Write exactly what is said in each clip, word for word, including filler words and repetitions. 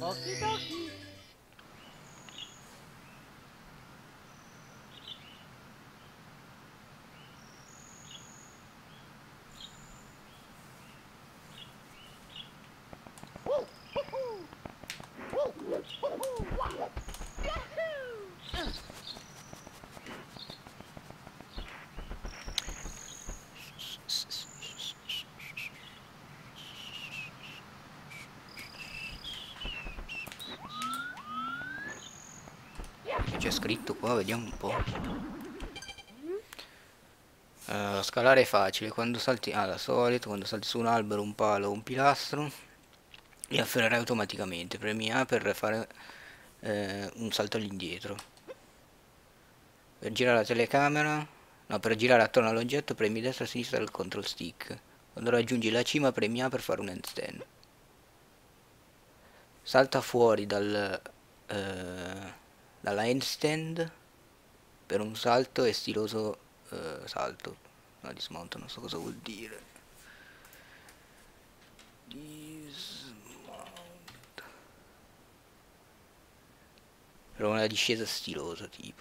Okidoki. C'è scritto qua, vediamo un po'. Uh, scalare è facile, quando salti, ah, da solito, quando salti su un albero, un palo o un pilastro, li afferrerai automaticamente. Premi A per fare eh, un salto all'indietro. Per girare la telecamera, no, per girare attorno all'oggetto premi destra e sinistra del control stick. Quando raggiungi la cima premi A per fare un handstand. Salta fuori dal, eh, dalla handstand per un salto e stiloso eh, salto. No, dismount, non so cosa vuol dire. Dismount. Per una discesa stilosa tipo.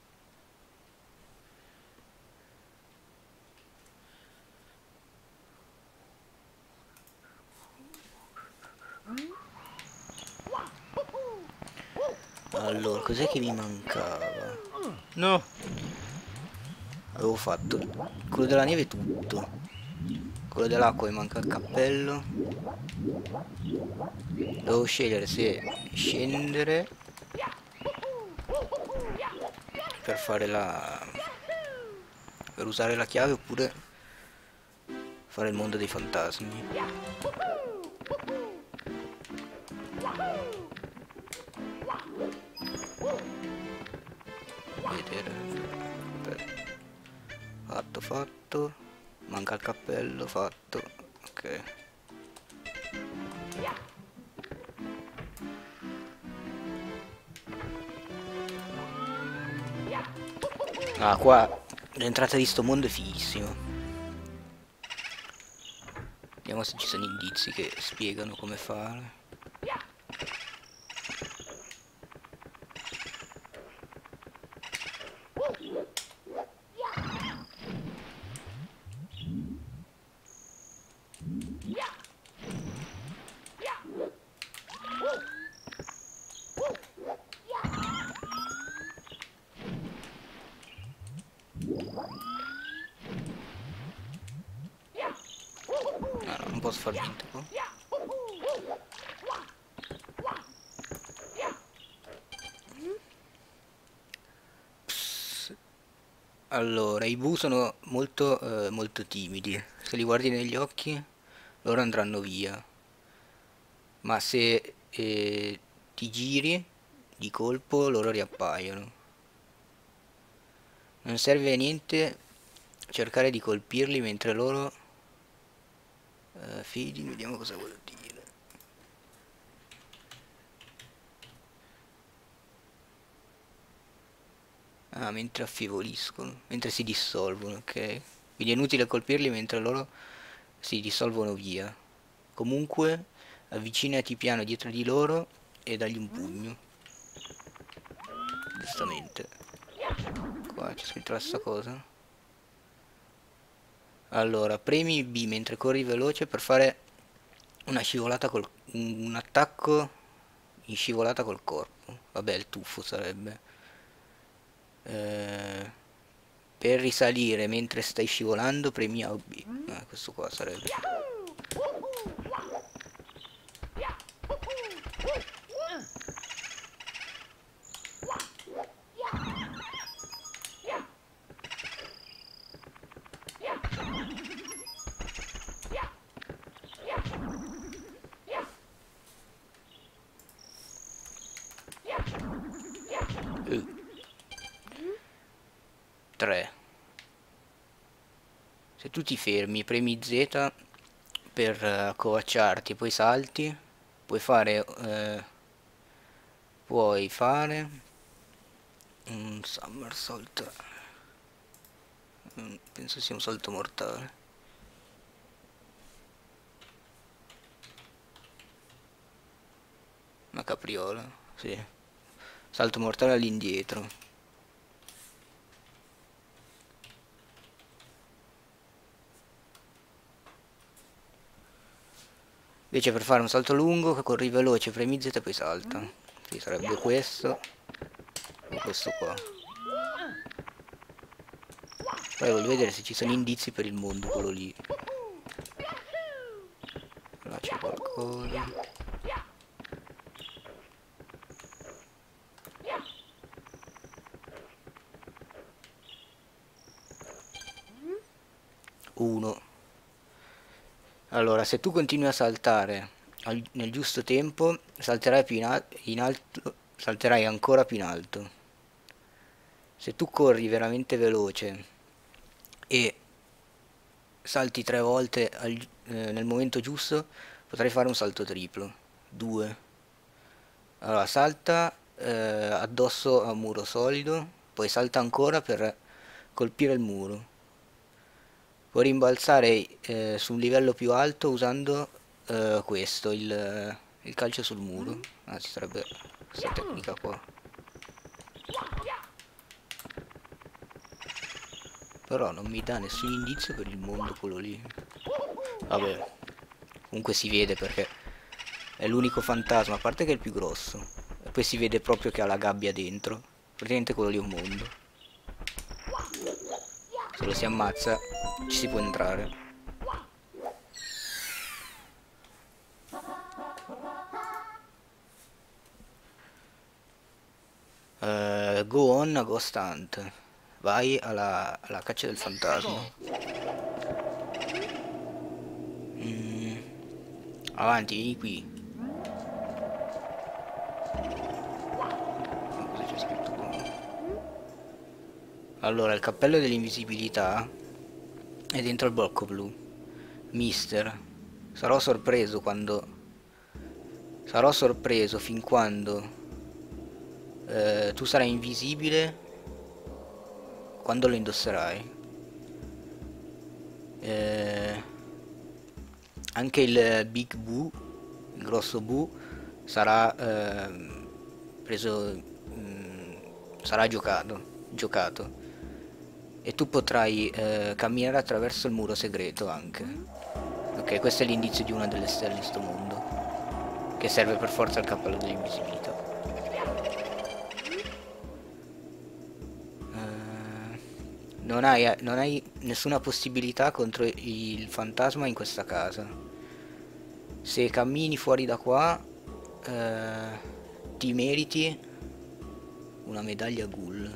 Allora, cos'è che mi mancava? No! Avevo fatto quello della neve tutto. Quello dell'acqua mi manca il cappello. Devo scegliere se scendere per fare la... per usare la chiave oppure fare il mondo dei fantasmi. Vedere. Aspetta. Fatto, fatto. Manca il cappello, fatto. Ok. Ah, qua l'entrata di sto mondo è fighissimo. Vediamo se ci sono indizi che spiegano come fare. Ah, no, non posso far niente qua. Allora, i bu sono molto, eh, molto timidi. Se li guardi negli occhi, loro andranno via. Ma se eh, ti giri di colpo, loro riappaiono. Non serve a niente cercare di colpirli mentre loro... Eh, fidi, vediamo cosa vuol dire. Ah, mentre affievoliscono, mentre si dissolvono, ok? Quindi è inutile colpirli mentre loro si dissolvono via. Comunque, avvicinati piano dietro di loro e dagli un pugno. Giustamente. Qua c'è scritto la stessa cosa. Allora, premi B mentre corri veloce per fare una scivolata col... un attacco in scivolata col corpo. Vabbè, il tuffo sarebbe. Eh, per risalire mentre stai scivolando premi A o B. Ah, questo qua sarebbe. Uh, tre. Se tu ti fermi, premi Z per uh, accovacciarti e poi salti, puoi fare... Uh, puoi fare... un somersault. Mm, penso sia un salto mortale. Una capriola, sì. Salto mortale all'indietro. Invece per fare un salto lungo, corri veloce, premi Z e poi salta. Sì, sarebbe questo. O questo qua. Poi voglio vedere se ci sono indizi per il mondo, quello lì. Là c'è qualcosa. Uno. Allora, se tu continui a saltare al, nel giusto tempo, salterai più in, al in alto, salterai ancora più in alto. Se tu corri veramente veloce e salti tre volte al, eh, nel momento giusto, potrai fare un salto triplo. Due. Allora, salta eh, addosso a un muro solido, poi salta ancora per colpire il muro. Puoi rimbalzare eh, su un livello più alto usando eh, questo, il, il calcio sul muro. Anzi, sarebbe questa tecnica qua. Però non mi dà nessun indizio per il mondo quello lì. Vabbè, comunque si vede perché è l'unico fantasma, a parte che è il più grosso. E poi si vede proprio che ha la gabbia dentro. Praticamente quello lì è un mondo. Se lo si ammazza ci si può entrare. Uh, go on a Ghost Hunt. Vai alla, alla caccia del fantasma. Mm. Avanti, vieni qui. Cosa c'è scritto qua? Allora, il cappello dell'invisibilità è dentro il blocco blu. Mister, sarò sorpreso quando... Sarò sorpreso fin quando... Eh, tu sarai invisibile quando lo indosserai. Eh, anche il Big Boo, il grosso Boo, sarà eh, preso, mh, sarà giocato, giocato. E tu potrai eh, camminare attraverso il muro segreto anche. Ok, questo è l'indizio di una delle stelle in sto mondo, che serve per forza al cappello dell'invisibilità. Non hai, non hai nessuna possibilità contro il fantasma in questa casa. Se cammini fuori da qua, eh, ti meriti una medaglia ghoul.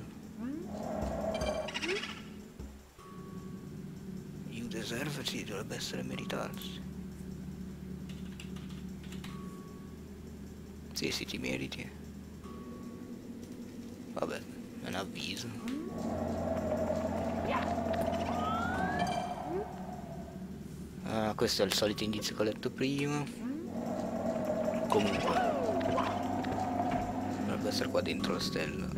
You deserve, sì, dovrebbe essere meritarsi. Sì, sì, ti meriti. Vabbè, è un avviso. Ah, questo è il solito indizio che ho letto prima. Comunque dovrebbe essere qua dentro la stella.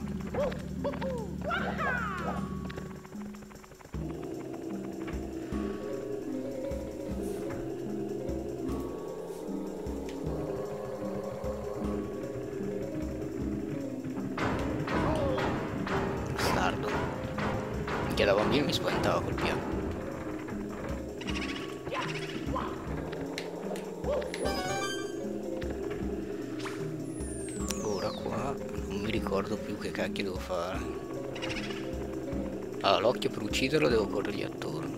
Bastardo. Minchia, da bambino mi spaventava col piano. Ora qua non mi ricordo più che cacchio devo fare. Allora, l'occhio per ucciderlo devo corrergli attorno.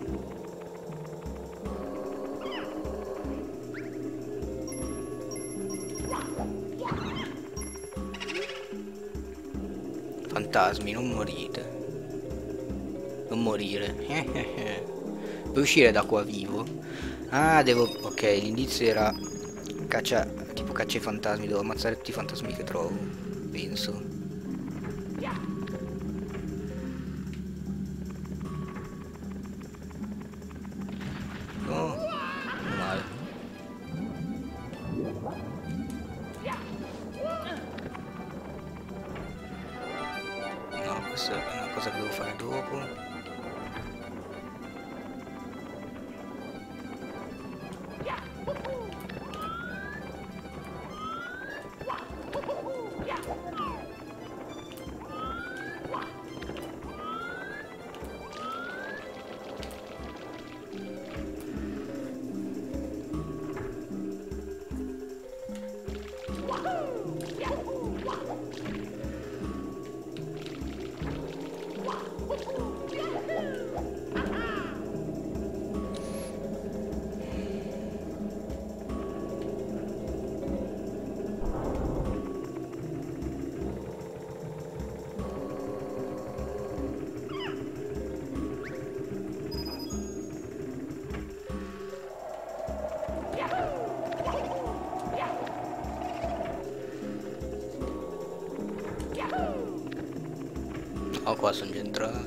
Fantasmi, non morite. Non morire. Puoi uscire da qua vivo? Ah, devo... Ok, l'indizio era... Caccia... Tipo caccia i fantasmi. Devo ammazzare tutti i fantasmi che trovo. Penso. No. Meno male. No, questa è una cosa che devo fare dopo. qua sono già entrato.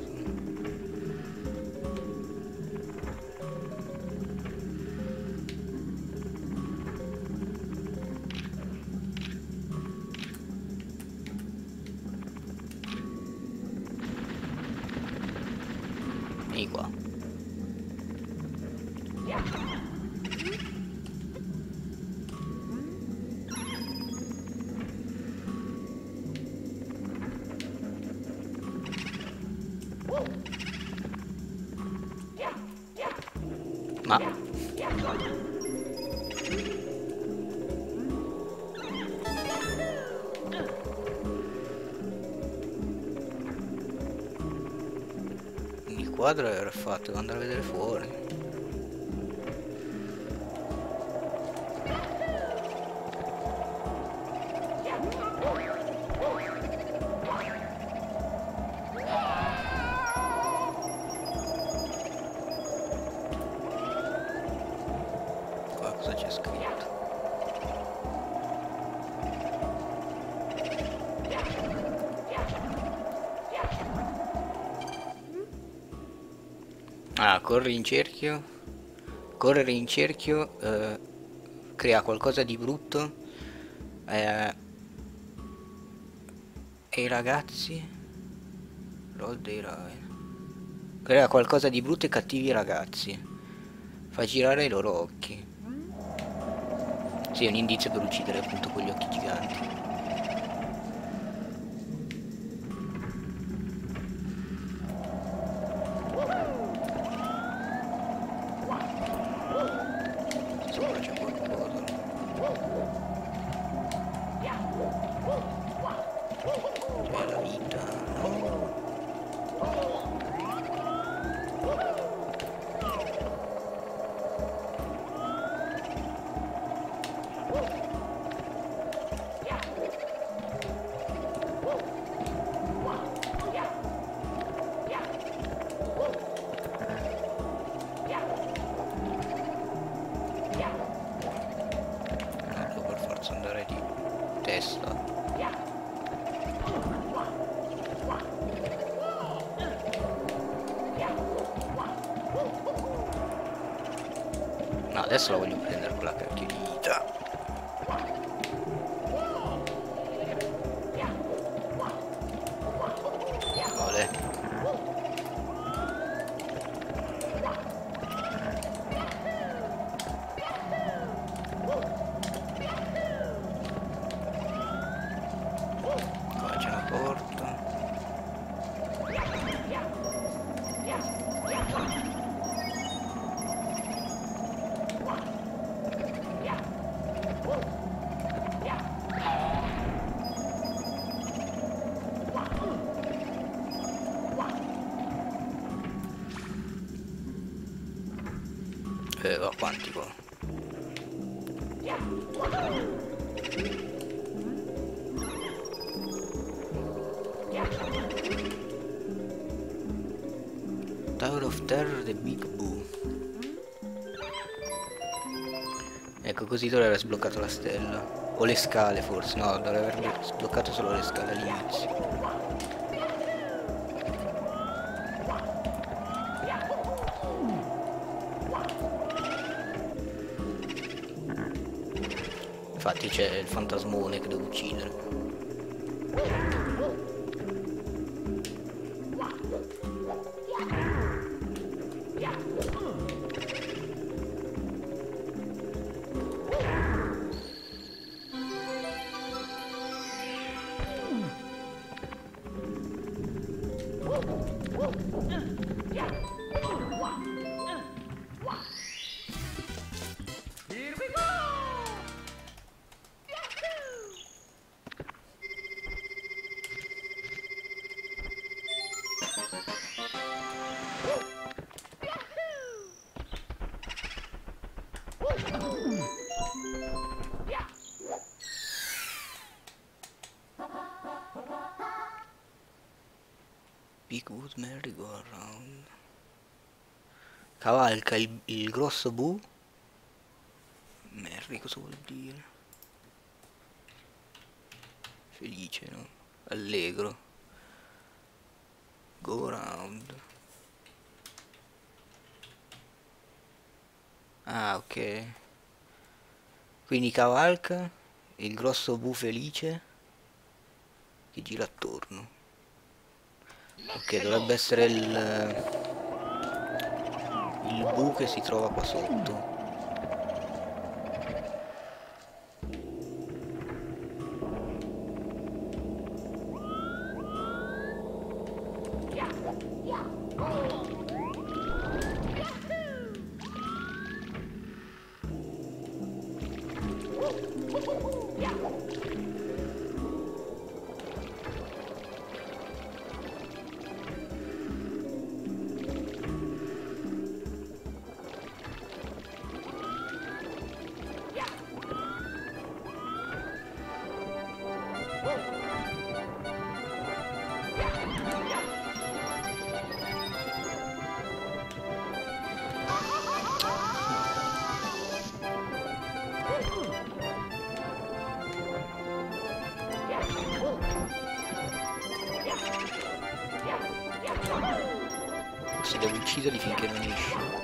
Vieni qua. Ma il quadro era fatto, devo andare a vedere fuori. Qua cosa c'è scritto? Ah, corri in cerchio. Correre in cerchio eh, crea qualcosa di brutto eh, e i ragazzi roll dei Raven. Crea qualcosa di brutto e cattivi i ragazzi. Fa girare i loro occhi. Sì, è un indizio per uccidere appunto con gli occhi giganti. Sopra c'è qualcosa. C'è la vita, no? Devo per forza andare di testa. No, adesso la voglio prendere quella cacchio di vita. Olè. Qua c'è una porta. Eh, va quantico. Tower of Terror, The Big Boo. Ecco, così dovrei aver sbloccato la stella. O le scale forse, no, dovrei aver sbloccato solo le scale all'inizio. Infatti c'è il fantasmone che devo uccidere. Bigwood merry-go-round. Cavalca il, il grosso bu. Merry cosa vuol dire? Felice, no? Allegro. Go round. Ah, ok. Quindi cavalca il grosso bu felice che gira attorno. Ok, dovrebbe essere il, il bu che si trova qua sotto. Si deve ucciderli finché non esce.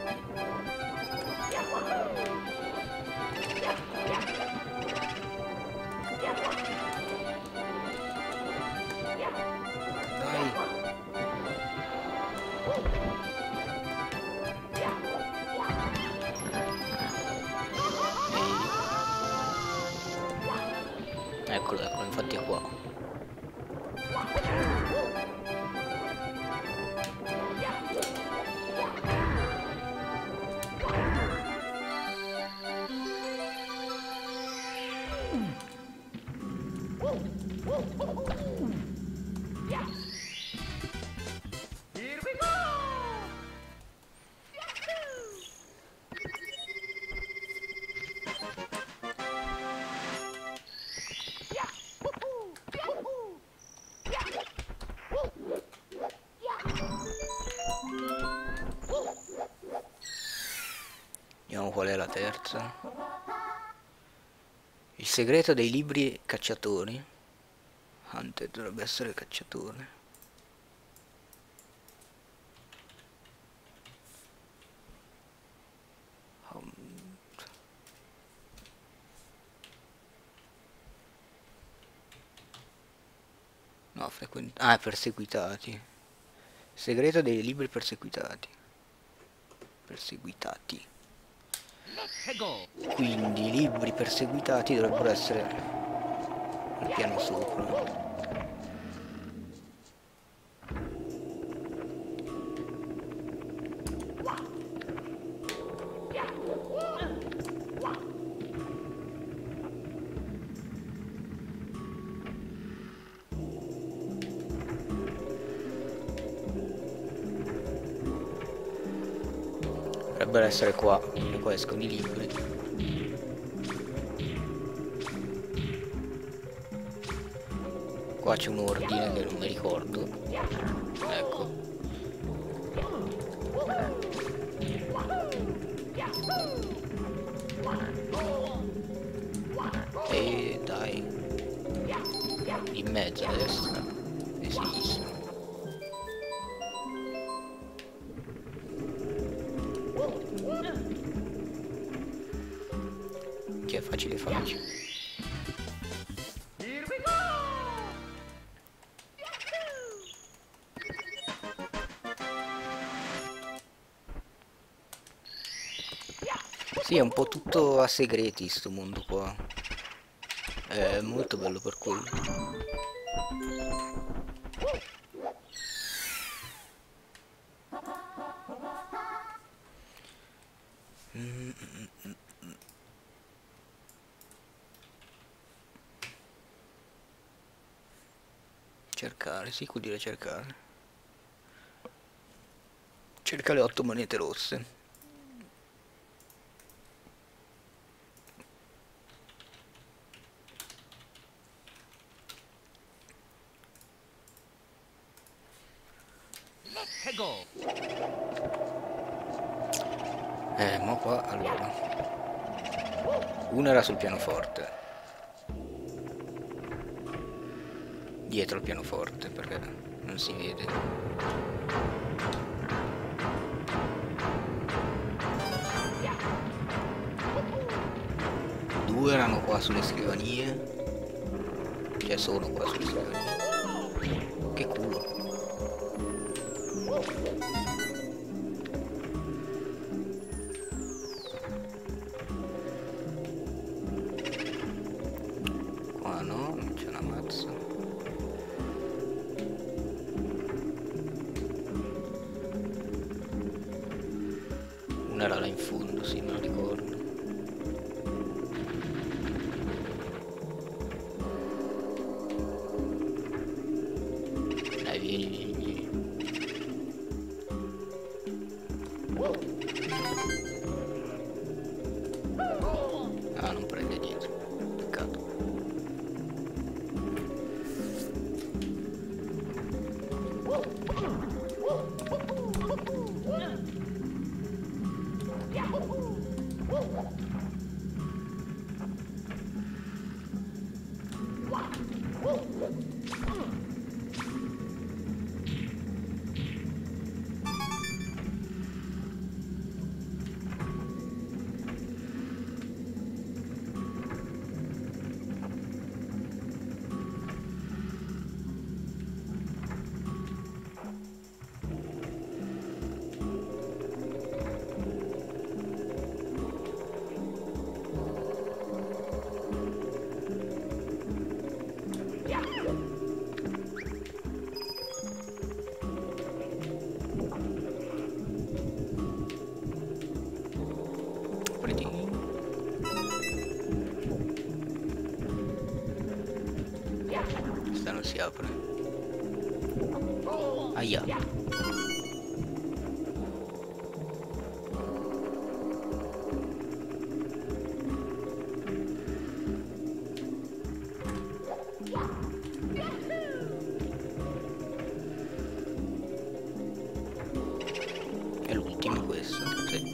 Eccolo, eccolo, infatti è qua. Vediamo qual è la terza. Il segreto dei libri cacciatori. Hunter dovrebbe essere cacciatore. No, frequent... Ah, perseguitati. Segreto dei libri perseguitati. Perseguitati. Quindi i libri perseguitati dovrebbero essere al piano sopra. Dovrebbero essere qua, e qua escono i libri. Qua c'è un ordine che non mi ricordo. Ecco. E dai. In mezzo a destra e sinistra. Che è facile facile. Sì, è un po' tutto a segreti sto mondo qua. È molto bello per quello. Mm, mm, mm, mm. Cercare, sì, vuol dire cercare. Cerca le otto monete rosse. Eh, ma qua, allora. Una era sul pianoforte. Dietro al pianoforte, perché Non si vede. Due erano qua sulle scrivanie. Cioè sono qua sulle scrivanie. Che culo. Qua no, non c'è una mazza. Una era là in fondo, sì, me lo ricordo. Dai, vieni, vieni, vieni. Ah, non prende dietro. Peccato. Questa non si apre. Aia. È l'ultimo questo, sì.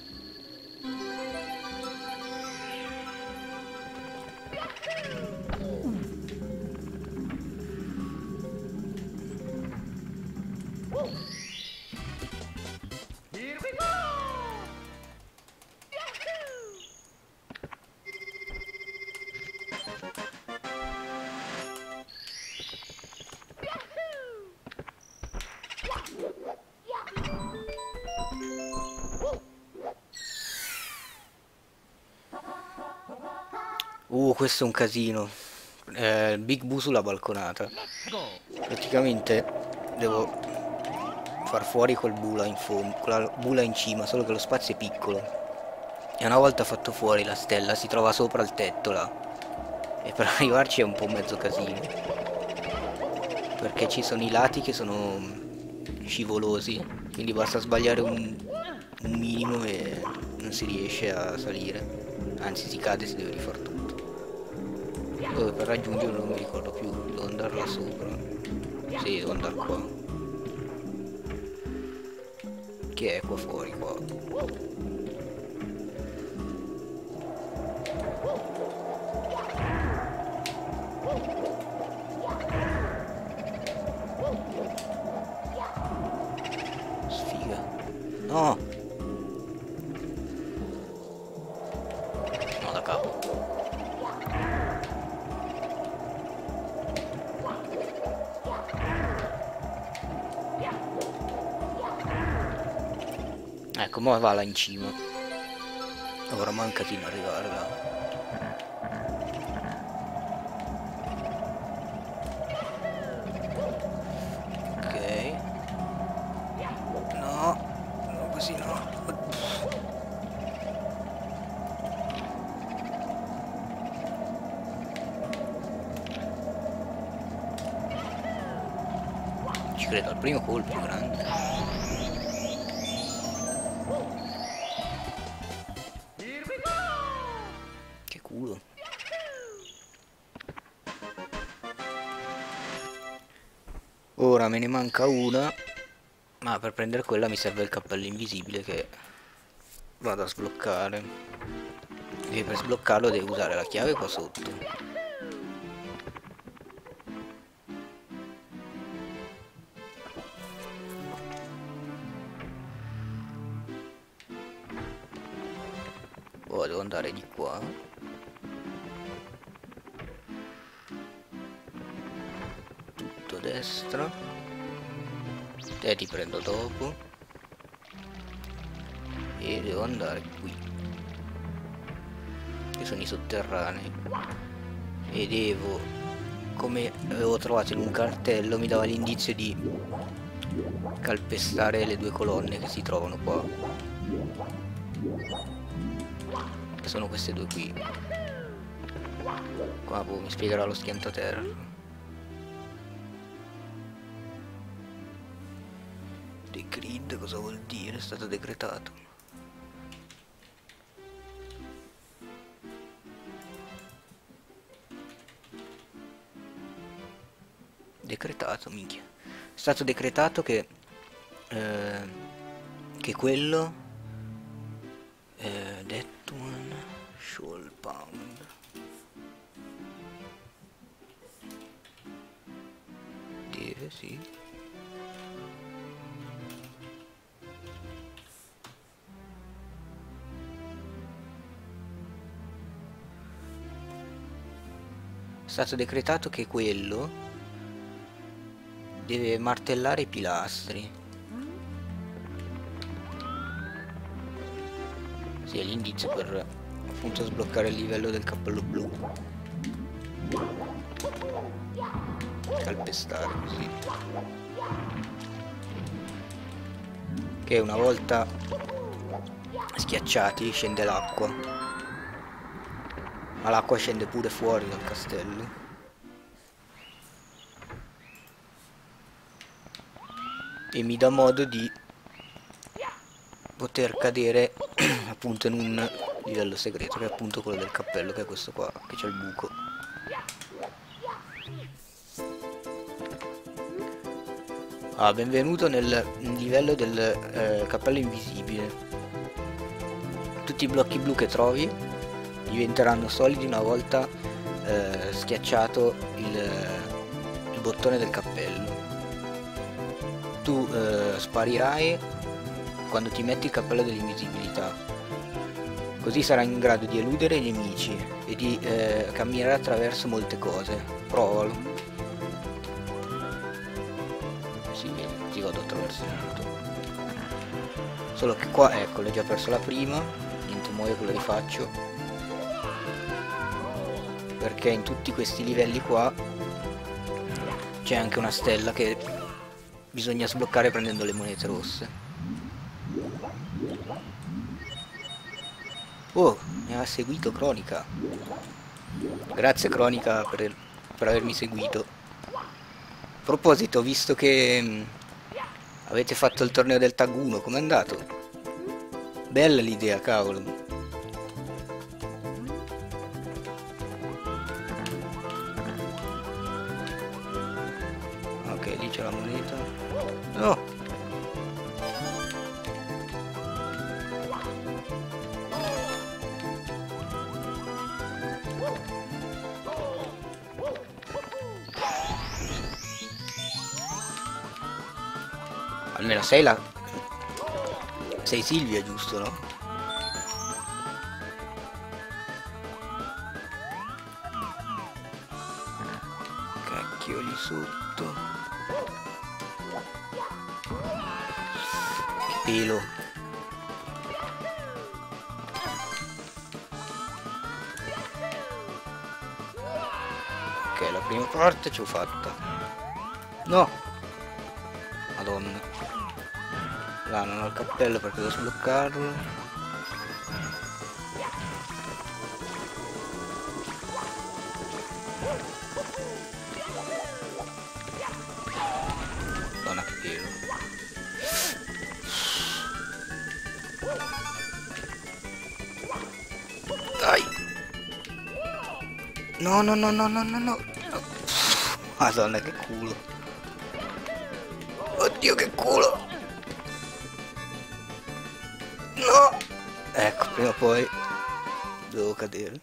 Uh, questo è un casino. Eh, Big Boo sulla balconata. Praticamente devo far fuori quel bula in fondo, quella bula in cima, solo che lo spazio è piccolo. E una volta fatto fuori la stella si trova sopra il tetto là. E per arrivarci è un po' mezzo casino. Perché ci sono i lati che sono scivolosi. Quindi basta sbagliare un, un minimo e non si riesce a salire. Anzi, si cade e si deve rifare tutto. Dove per raggiungerlo non mi ricordo più. Devo andare là sopra. Sì, devo andare qua. Che è qua fuori qua? Sfiga. No! No, da capo. Ecco, mo va là in cima. Ora manca di arrivare là. Ok. No, no, così no. Ci credo al primo colpo grande. Ora me ne manca una, ma per prendere quella mi serve il cappello invisibile che vado a sbloccare. E per sbloccarlo devo usare la chiave qua sotto. Però devo andare di qua. Tutto a destra. Te ti prendo dopo. E devo andare qui. Che sono i sotterranei. E devo, come avevo trovato in un cartello, mi dava l'indizio di calpestare le due colonne che si trovano qua, che sono queste due qui. Qua boh, mi spiegherà lo schiantaterra. Decreed cosa vuol dire? È stato decretato. Decretato, minchia. È stato decretato che eh, che quello eh, that one should pound. Deve, sì. È stato decretato che quello deve martellare i pilastri. Sì, è l'indizio per appunto sbloccare il livello del cappello blu. Calpestare così. Che una volta schiacciati scende l'acqua. Ma l'acqua scende pure fuori dal castello. E mi dà modo di poter cadere appunto in un livello segreto, che è appunto quello del cappello, che è questo qua, che c'è il buco. Ah, benvenuto nel livello del eh, cappello invisibile. Tutti i blocchi blu che trovi diventeranno solidi una volta eh, schiacciato il, il bottone del cappello. Tu eh, sparirai quando ti metti il cappello dell'invisibilità, così sarai in grado di eludere i nemici e di eh, camminare attraverso molte cose. Provalo. Sì, ti vado attraverso tutto. Solo che qua, ecco, l'ho già perso la prima, niente, muoio che lo rifaccio, perché in tutti questi livelli qua c'è anche una stella che bisogna sbloccare prendendo le monete rosse. Oh, mi ha seguito Cronica. Grazie Cronica per, per avermi seguito. A proposito, visto che mh, avete fatto il torneo del Tag uno, com'è andato? Bella l'idea, cavolo. Ok, lì c'è la moneta. No! Almeno sei la... sei Silvia, giusto, no? Cacchio lì sotto. Che pelo. Ok, la prima parte ce l'ho fatta. No! Madonna. Là non ho il cappello perché devo sbloccarlo. Madonna che pelo. Dai. No no no no no no no. Madonna che culo. Oddio che culo. No! Ecco, prima o poi devo cadere.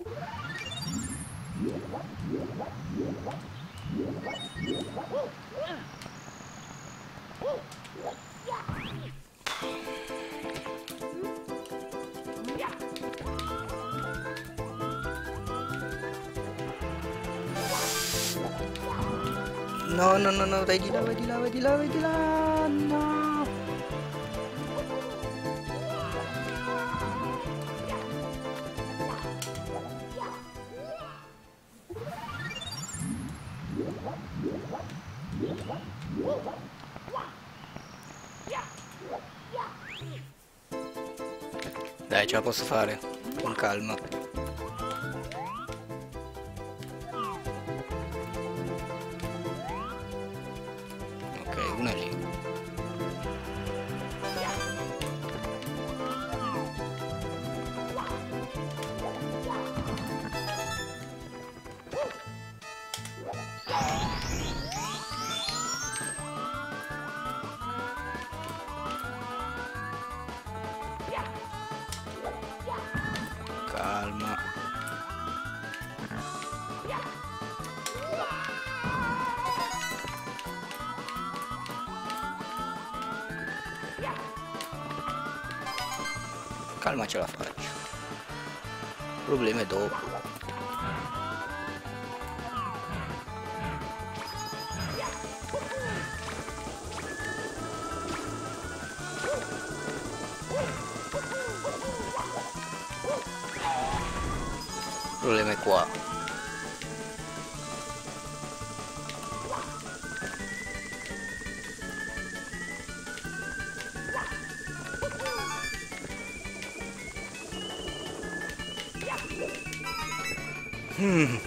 No, no, no, no, vai di là, vai di là, vai di là, vai di là. No. Dai, ce la posso fare. Con calma. Ok, una lì. Calma. Calma, ce la faccio. Problema è dopo. Il problema è qua. Mm.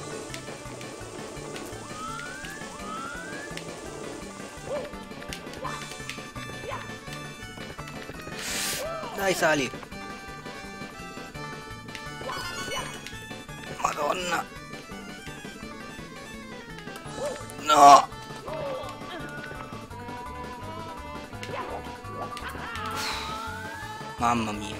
Dai, sali. Madonna. No. Mamma mia.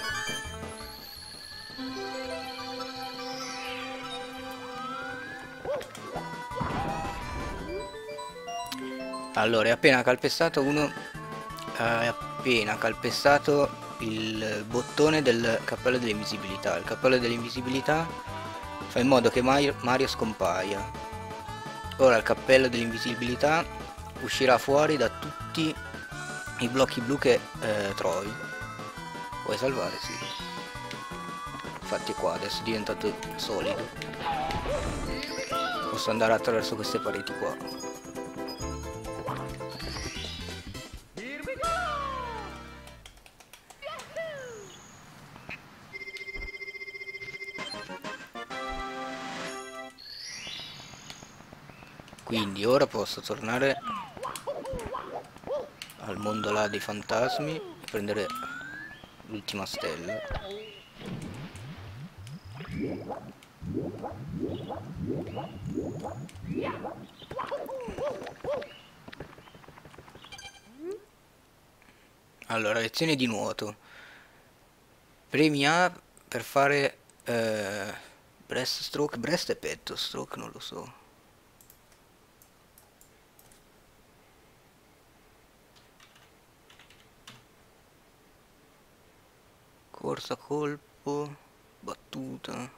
Allora, è appena calpestato uno. È appena calpestato il bottone del cappello dell'invisibilità. Il cappello dell'invisibilità fa in modo che Mario, Mario scompaia. Ora il cappello dell'invisibilità uscirà fuori da tutti i blocchi blu che eh, trovi. Vuoi salvare? Sì. Infatti qua adesso è diventato solido. Posso andare attraverso queste pareti qua. Quindi ora posso tornare al mondo là dei fantasmi e prendere l'ultima stella. Allora, lezione di nuoto. Premi A per fare eh, breaststroke, breast e petto stroke, non lo so. Corsa, colpo, battuta.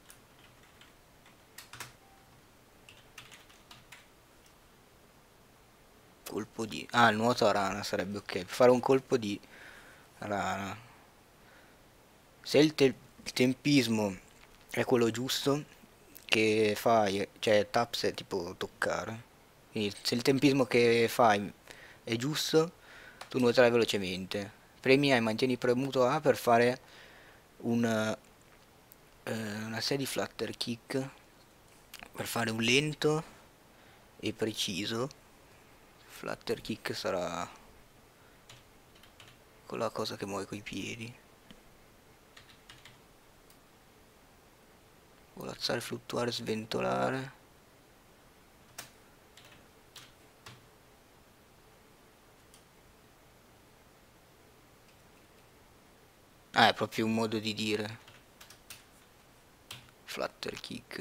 Colpo di... Ah, il nuoto a rana sarebbe ok. Fare un colpo di rana. Se il, te il tempismo è quello giusto che fai, cioè taps è tipo toccare. Quindi se il tempismo che fai è giusto, tu nuoterai velocemente. Premi A e mantieni premuto A per fare una, eh, una serie di flutter kick, per fare un lento e preciso. Flutter kick sarà quella cosa che muove coi piedi. Volazzare, fluttuare, sventolare. Ah, è proprio un modo di dire. Flutter kick.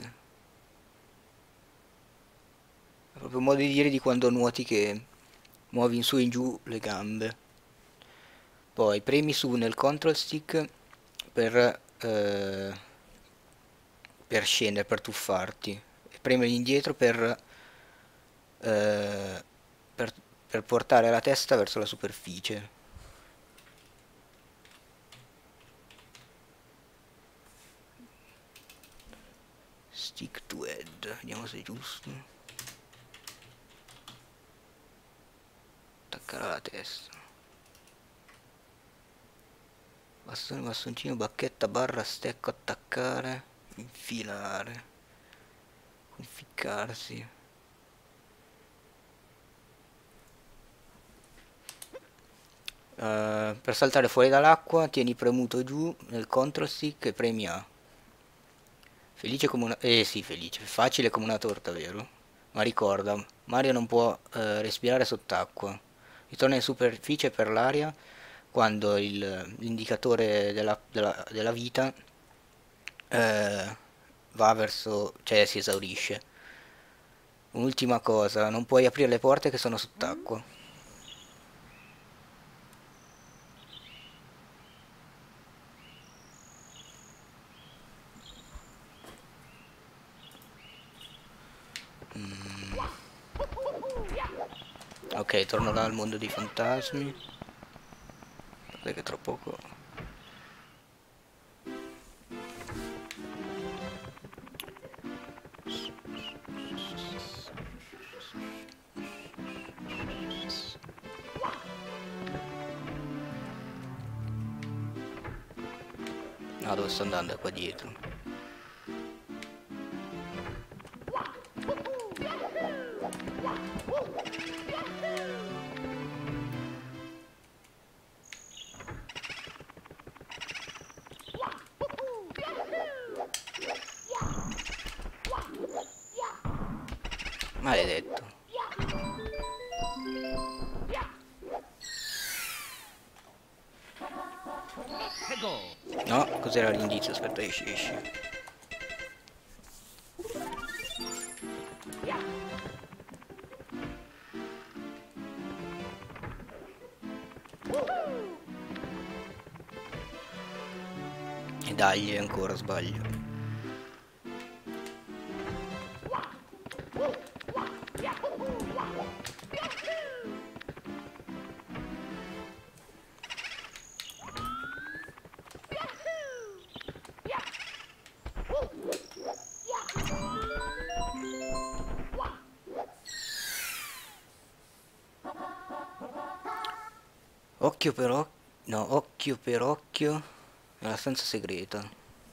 È proprio un modo di dire di quando nuoti che muovi in su e in giù le gambe. Poi premi su nel control stick per, eh, per scendere, per tuffarti. E premi indietro per eh, per, per portare la testa verso la superficie. Stick to head, vediamo se è giusto. Attaccare alla testa. Bastone, bastoncino, bacchetta, barra, stecco, attaccare, infilare, conficcarsi. Uh, per saltare fuori dall'acqua tieni premuto giù nel control stick e premi A. Felice come una... eh sì, felice, facile come una torta, vero? Ma ricorda, Mario non può uh, respirare sott'acqua. Ritorna in superficie per l'aria quando l'indicatore della, della, della vita eh, va verso, cioè si esaurisce. Un'ultima cosa, non puoi aprire le porte che sono sott'acqua. Mm. Ok, torno là al mondo dei fantasmi. Perché tra poco... Ah, dove sto andando? È qua dietro. Maledetto. No, cos'era l'indizio? Aspetta, esci, esci. E dagli, ancora sbaglio. Occhio per occhio, no, occhio per occhio nella stanza segreta.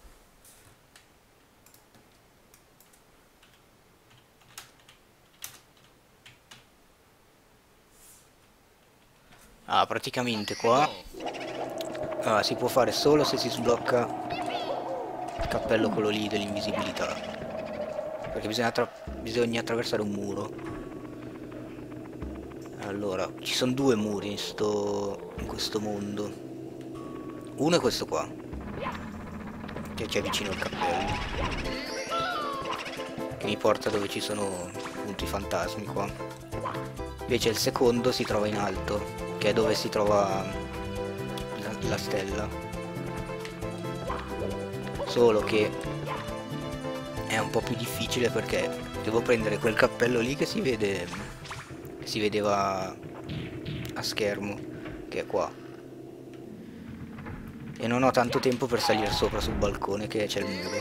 Ah, praticamente qua ah, si può fare solo se si sblocca il cappello quello lì dell'invisibilità. Perché bisogna, attra bisogna attraversare un muro. Allora, ci sono due muri in, sto, in questo mondo. Uno è questo qua, che c'è vicino al cappello, che mi porta dove ci sono appunto i fantasmi qua. Invece il secondo si trova in alto, che è dove si trova la, la stella. Solo che è un po' più difficile perché devo prendere quel cappello lì che si vede... si vedeva a schermo, che è qua, e non ho tanto tempo per salire sopra sul balcone che c'è il muro.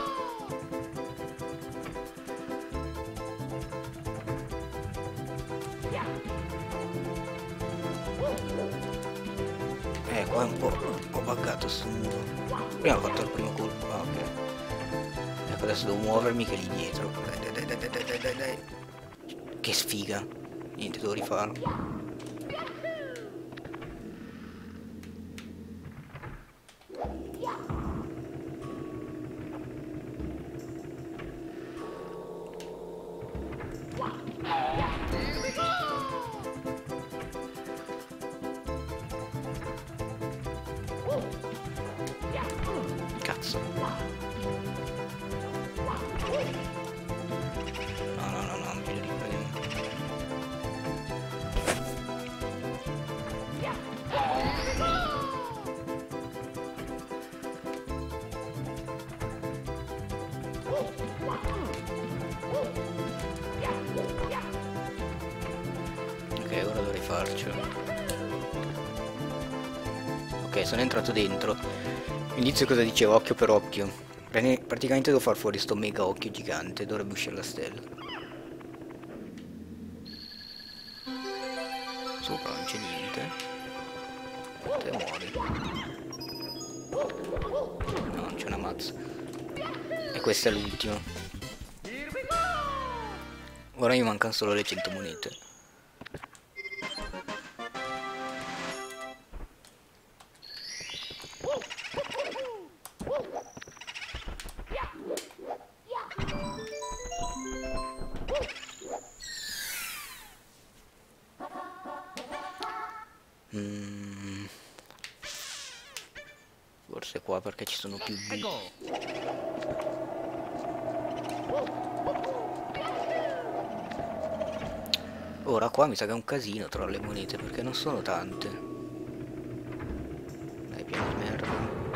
Eh, qua è un po', un po' buggato sto muro. Prima ho fatto il primo colpo. Ah, ok. Ecco, adesso devo muovermi che è lì dietro. Dai, dai, dai, dai, dai, dai, dai. Che sfiga. Niente, devo rifarlo. Cazzo. No, no, no, no, non mi riprendo. farcela. Ok, sono entrato dentro. Inizio cosa dicevo? Occhio per occhio. Praticamente devo far fuori sto mega occhio gigante. Dovrebbe uscire la stella. Sopra non c'è niente. Te muori. No, non c'è una mazza. E questa è l'ultima. Ora mi mancano solo le cento monete. Mm. Forse qua perché ci sono più buchi. Ora qua mi sa che è un casino tra le monete perché non sono tante. Dai, pieno di merda.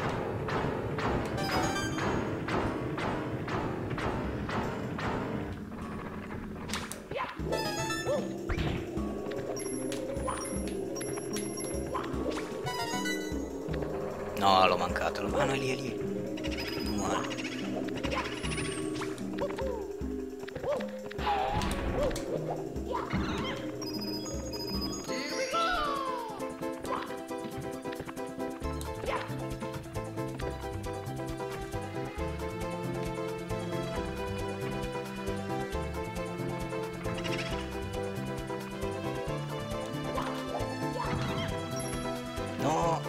No, l'ho mancato. Ah no, è lì, è lì. Non male. No.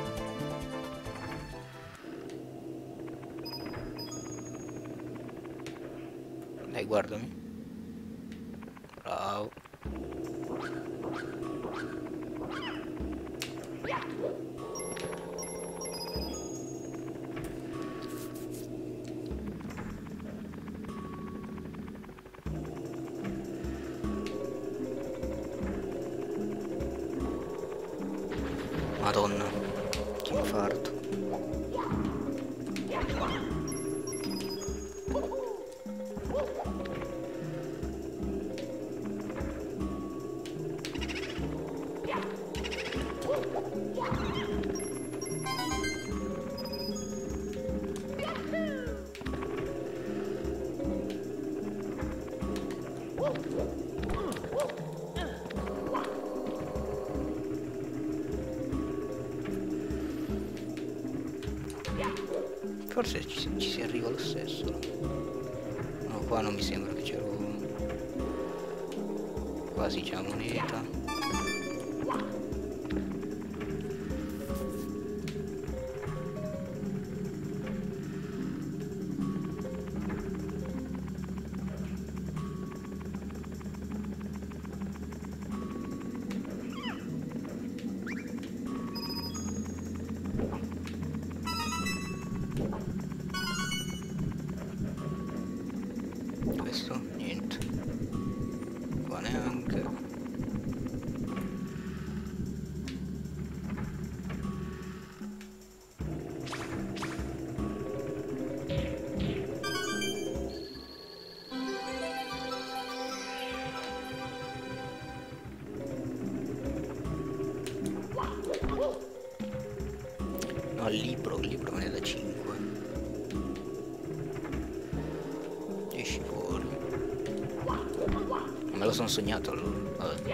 Dai, guardami. Bravo. Madonna, che infarto. Forse ci, ci si arriva lo stesso. No, qua non mi sembra che c'ero. Quasi c'è la moneta. Questo? Niente. Qua neanche. No, il libro, il libro me ne da cinque. Esci fuori. Me lo sono sognato allora. Vabbè.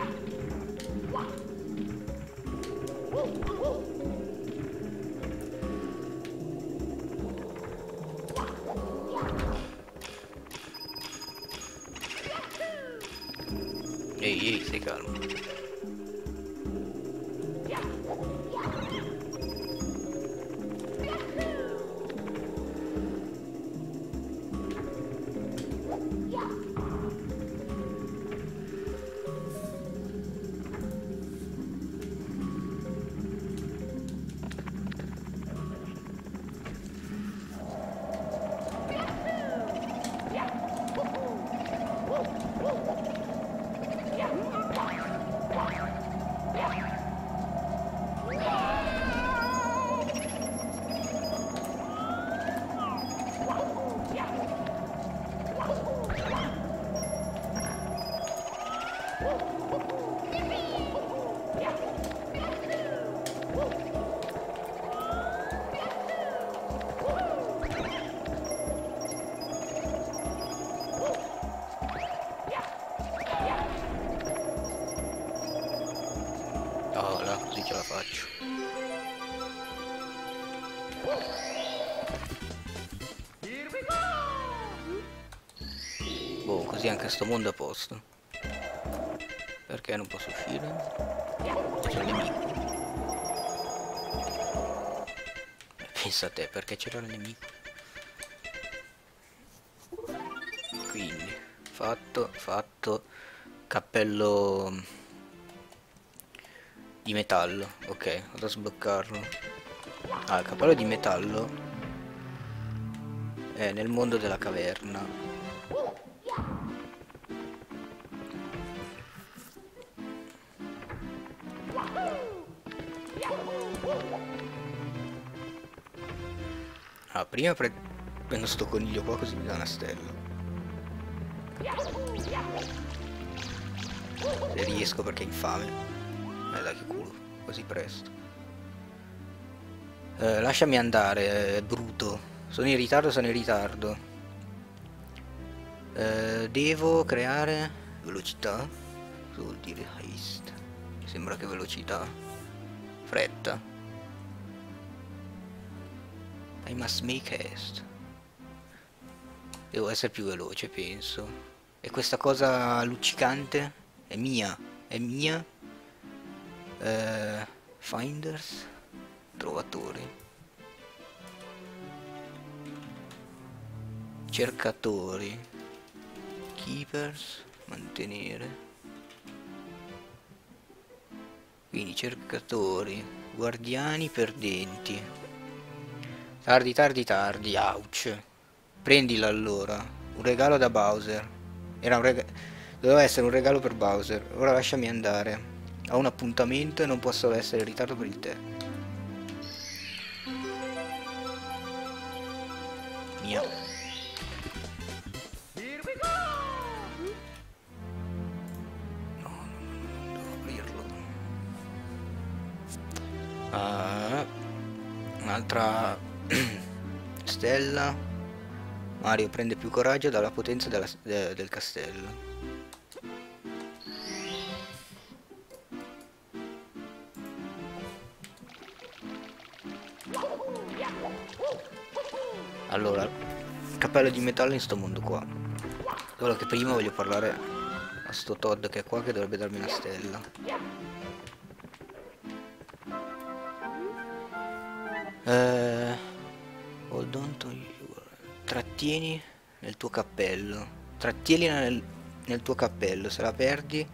Ehi, ehi, stai calmo. Boh, così anche sto mondo è a posto. Perché non posso uscire? C'è un nemico. Pensa a te, perché c'era il nemico. Quindi, fatto, fatto. Cappello di metallo. Ok, vado a sbloccarlo. Ah, il cappello di metallo è nel mondo della caverna. Ah, prima pre prendo sto coniglio qua così mi dà una stella. Se riesco perché è infame. Eh dai che culo, così presto. Eh, lasciami andare, eh, bruto. Sono in ritardo, sono in ritardo. Eh, devo creare velocità. Cosa vuol dire haste? Mi sembra che velocità. Fretta. I must make haste. Devo essere più veloce, penso. E questa cosa luccicante è mia. È mia. Eh, finders. Trovatori. Cercatori. Keepers. Mantenere. Quindi cercatori. Guardiani perdenti. Tardi, tardi, tardi. Ouch. Prendila allora. Un regalo da Bowser. Era un regalo. Doveva essere un regalo per Bowser. Ora lasciami andare. Ho un appuntamento e non posso essere in ritardo per il tè. Mia. No, no, no, devo aprirlo. Ah, un'altra stella. Mario prende più coraggio dalla potenza della, de, del castello. Allora, cappello di metallo in sto mondo qua. Solo che prima voglio parlare a sto Todd che è qua che dovrebbe darmi una stella. Eh, hold on to you. Trattieni nel tuo cappello. Trattieni nel, nel tuo cappello. Se la perdi...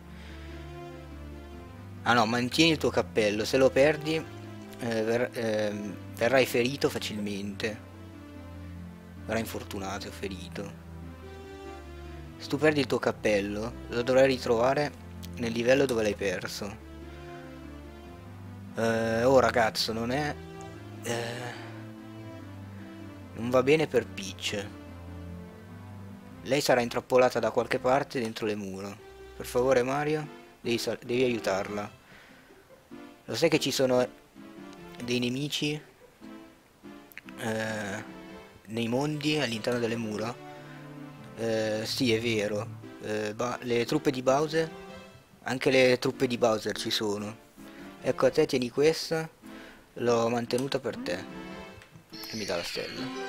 Ah no, mantieni il tuo cappello. Se lo perdi eh, ver eh, verrai ferito facilmente. Verrà infortunato o ferito. Se tu perdi il tuo cappello, lo dovrai ritrovare nel livello dove l'hai perso. Eh, oh ragazzo, non è... Eh, non va bene per Peach. Lei sarà intrappolata da qualche parte dentro le mura. Per favore Mario, devi, devi aiutarla. Lo sai che ci sono dei nemici eh, nei mondi all'interno delle mura? Eh, sì, è vero. Eh, le truppe di Bowser, anche le truppe di Bowser ci sono. Ecco, a te tieni questa, l'ho mantenuta per te. E mi dà la stella.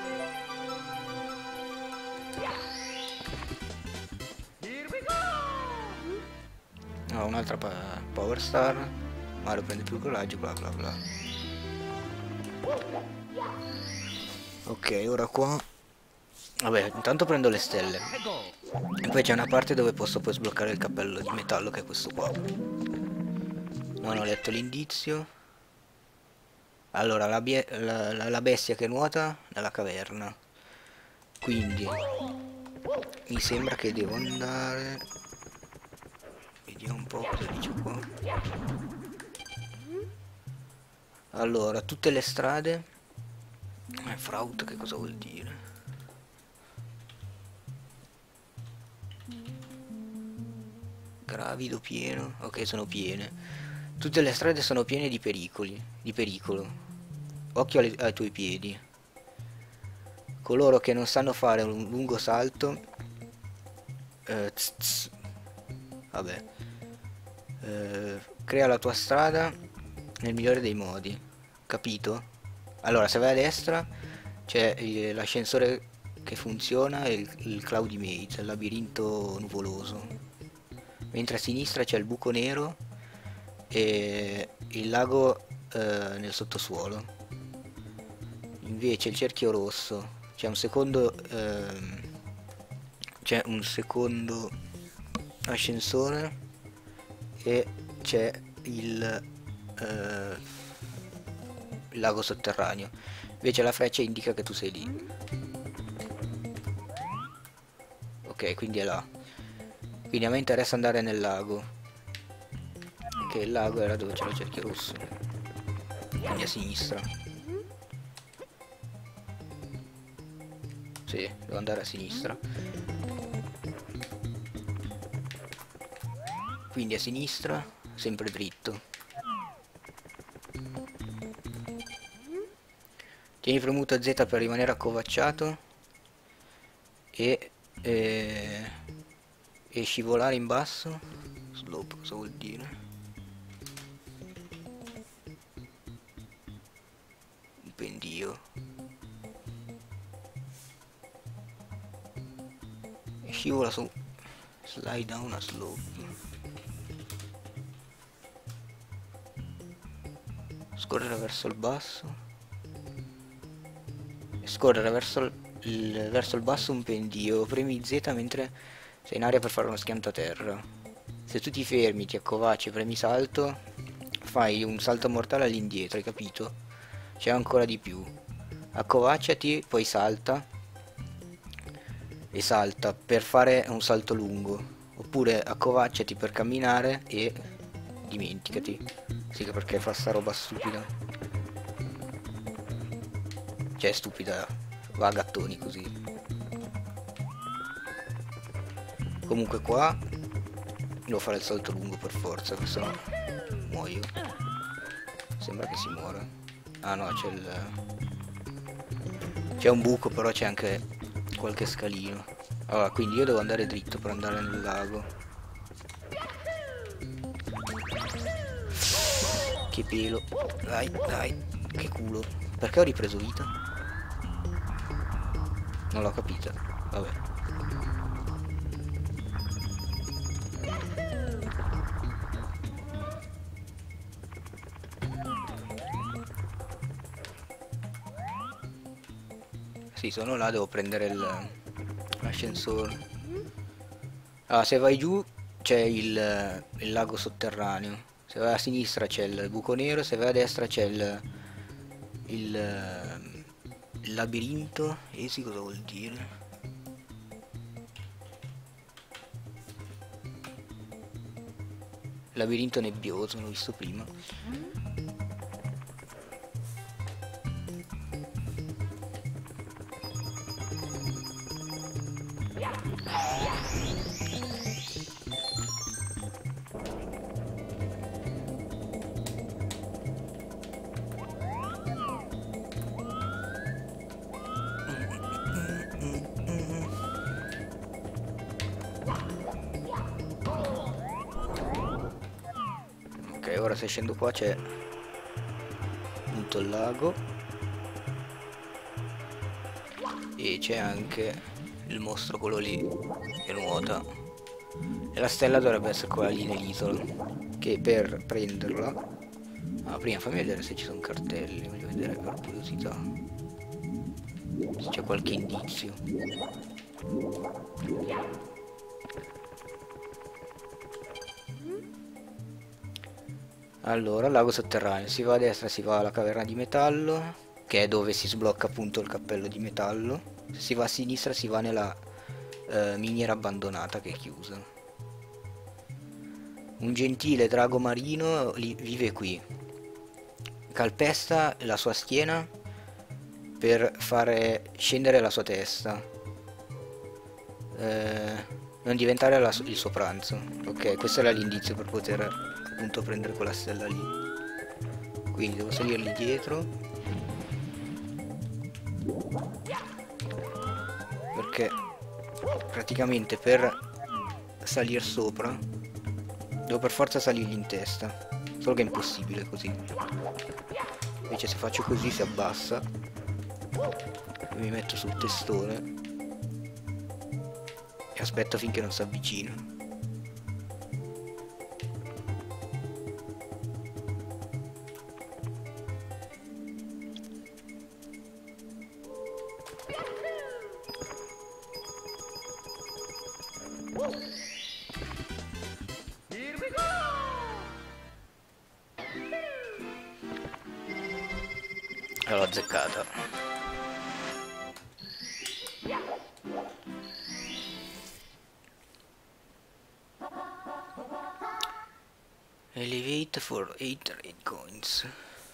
No, un'altra Power Star. Mario prende più coraggio, bla bla bla. Ok, ora qua. Vabbè, intanto prendo le stelle. E poi c'è una parte dove posso poi sbloccare il cappello di metallo, che è questo qua. Non ho letto l'indizio. Allora, la, la, la, la bestia che nuota nella caverna. Quindi mi sembra che devo andare... Vediamo un po' cosa dice qua. Allora, tutte le strade... Eh, fraud, che cosa vuol dire? Gravido, pieno. Ok, sono piene. Tutte le strade sono piene di pericoli. Di pericolo. Occhio ai, ai tuoi piedi. Coloro che non sanno fare un lungo salto. Eh, tz, tz. Vabbè. Eh, crea la tua strada nel migliore dei modi, capito? Allora, se vai a destra c'è eh, l'ascensore che funziona e il, il Cloudy Maze, il labirinto nuvoloso, mentre a sinistra c'è il buco nero e il lago eh, nel sottosuolo. Invece il cerchio rosso c'è un secondo ehm, c'è un secondo ascensore e c'è il, eh, il lago sotterraneo. Invece la freccia indica che tu sei lì. Ok, quindi è là. Quindi a me interessa andare nel lago, che il lago era dove c'era il cerchio rosso, quindi a sinistra. Sì, devo andare a sinistra. Quindi a sinistra, sempre dritto. Tieni premuto Z per rimanere accovacciato e, eh, e scivolare in basso. Slope cosa vuol dire? Un pendio. E scivola su. Slide down a slope. Scorrere verso il basso. E scorrere verso il, il, verso il basso un pendio. Premi Z mentre sei in aria per fare uno schianto a terra. Se tu ti fermi, ti accovacci e premi salto, fai un salto mortale all'indietro, hai capito? C'è ancora di più. Accovacciati, poi salta. E salta per fare un salto lungo. Oppure accovacciati per camminare e dimenticati. Sì, che perché fa sta roba stupida. Cioè stupida, va a gattoni così. Comunque qua devo fare il salto lungo per forza, che sennò muoio. Sembra che si muora. Ah no, c'è il... c'è un buco, però c'è anche qualche scalino. Allora, quindi io devo andare dritto per andare nel lago. Che pelo. Dai, dai, che culo. Perché ho ripreso vita? Non l'ho capita. Vabbè. Sì, sono là, devo prendere l'ascensore. Allora, se vai giù c'è il, il lago sotterraneo. Se vai a sinistra c'è il buco nero, se vai a destra c'è il, il, il labirinto. E sì, cosa vuol dire? Labirinto nebbioso, l'ho visto prima. Ok, ora se scendo qua c'è appunto il lago e c'è anche il mostro, quello lì che nuota, e la stella dovrebbe essere quella lì nell'isola, che per prenderla... Ah, prima fammi vedere se ci sono cartelli, voglio vedere per curiosità se c'è qualche indizio. Allora, lago sotterraneo, si va a destra, si va alla caverna di metallo, che è dove si sblocca appunto il cappello di metallo. Se si va a sinistra si va nella eh, miniera abbandonata che è chiusa. Un gentile drago marino li vive qui. Calpesta la sua schiena per fare scendere la sua testa. Eh, non diventare la, il suo pranzo. Ok, questo era l'indizio per poter appunto prendere quella stella lì. Quindi devo salirli dietro, perché praticamente per salire sopra devo per forza salirgli in testa. solo che è impossibile così. Invece se faccio così si abbassa e mi metto sul testone e aspetto finché non si avvicina. E l'ho azzeccata. Elevate for eight red coins.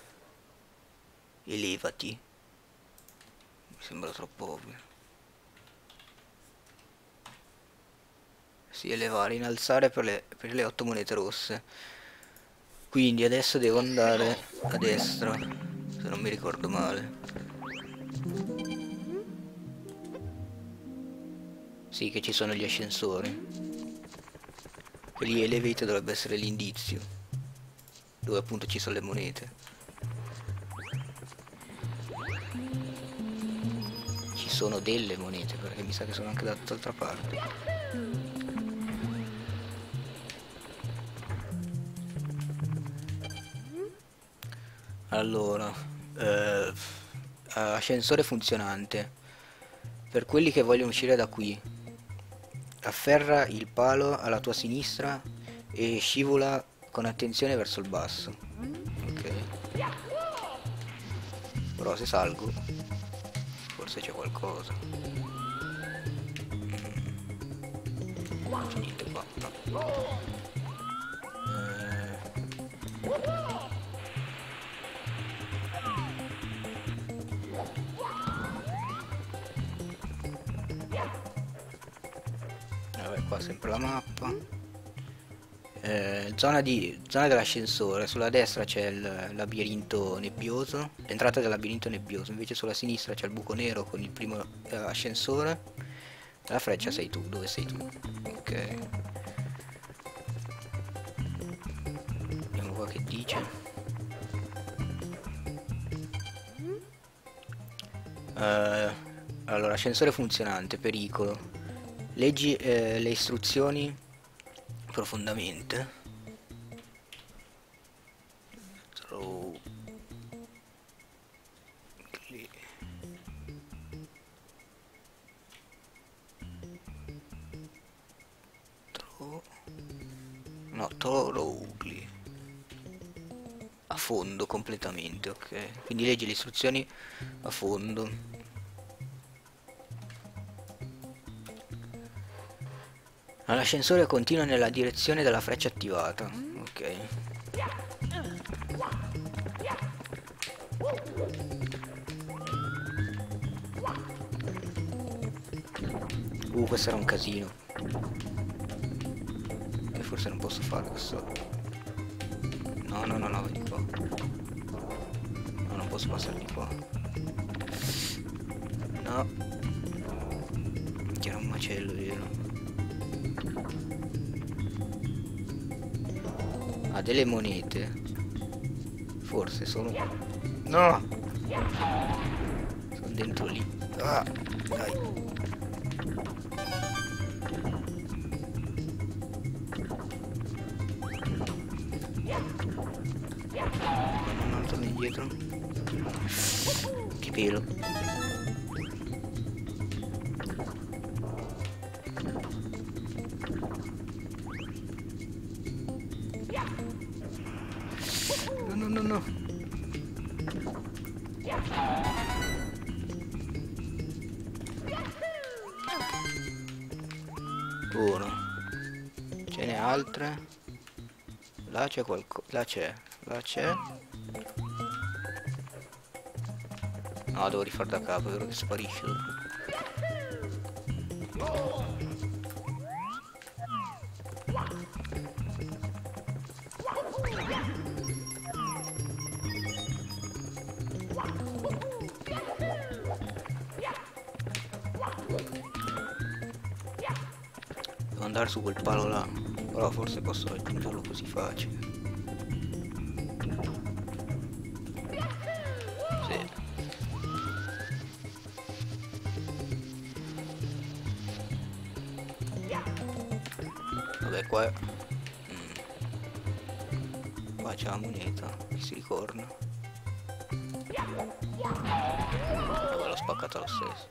Elevati. Mi sembra troppo ovvio. Sì, elevare, innalzare per le, per le otto monete rosse. Quindi adesso devo andare a destra, se non mi ricordo male. Sì, che ci sono gli ascensori. E lì elevate dovrebbe essere l'indizio, dove appunto ci sono le monete. Ci sono delle monete, perché mi sa che sono anche da tutt'altra parte. Allora, eh, ascensore funzionante. Per quelli che vogliono uscire da qui, afferra il palo alla tua sinistra e scivola con attenzione verso il basso. Ok. Però se salgo, forse c'è qualcosa. Non c'è niente qua, no. Vabbè, qua sempre la mappa. Eh, zona di zona dell'ascensore. Sulla destra c'è il labirinto nebbioso, l'entrata del labirinto nebbioso. Invece sulla sinistra c'è il buco nero con il primo eh, ascensore. E la freccia sei tu. Dove sei tu? Ok. Vediamo qua che dice. Uh, allora, ascensore funzionante, pericolo. Leggi eh, le istruzioni profondamente. Throw. Throw. No, thoroughly. A fondo completamente, ok. Quindi leggi le istruzioni a fondo. L'ascensore continua nella direzione della freccia attivata. Ok. Uh, questo era un casino. Che forse non posso fare questo. No, no, no, no, vai di qua. No, non posso passare di qua. No. C'era un macello, vero? Ha delle monete. Forse sono... No! Sono dentro lì. Ah, dai. No, no, torno indietro. Che pelo. No, no, no, no. Uno. Ce n'è altre. Là c'è qualcosa. Là c'è. Là c'è. No, devo rifare da capo, è vero che sparisce dopo. Devo andare su quel palo là, però forse posso raggiungerlo così facile. qua è... Mm. Qua c'è la moneta, chi si ricorda? Vabbè, l'ho spaccata lo stesso.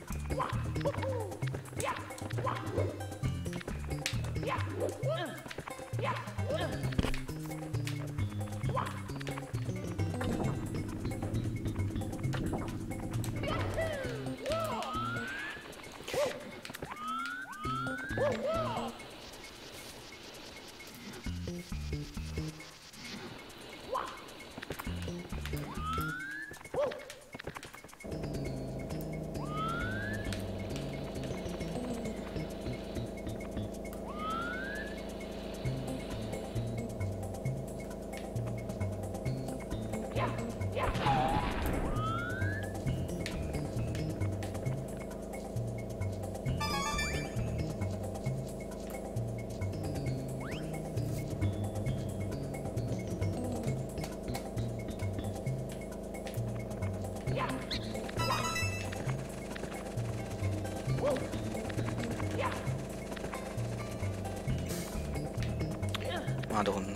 Madonna.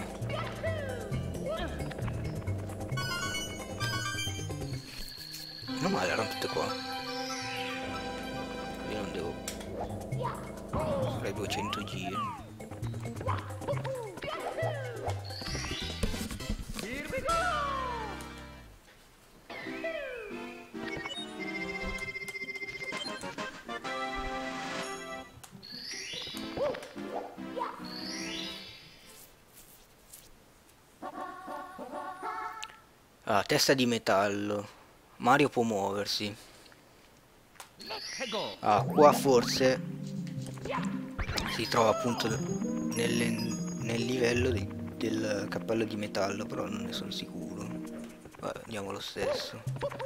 Non male, erano tutte qua. Io non devo... Farei duecento giri. Ah, testa di metallo. Mario può muoversi. Ah, qua forse si trova appunto nelle, nel livello di, del cappello di metallo, però non ne sono sicuro. Vabbè, andiamo lo stesso.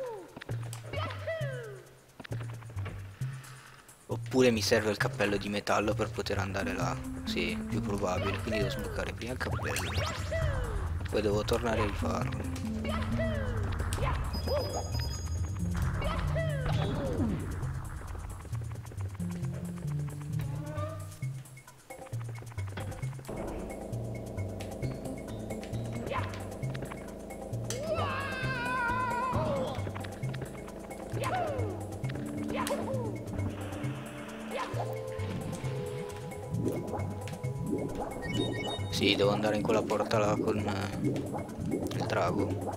Oppure mi serve il cappello di metallo per poter andare là. Sì, più probabile. Quindi devo sbloccare prima il cappello. Poi devo tornare a rifarlo. Sì, devo andare in quella porta là con eh, il drago.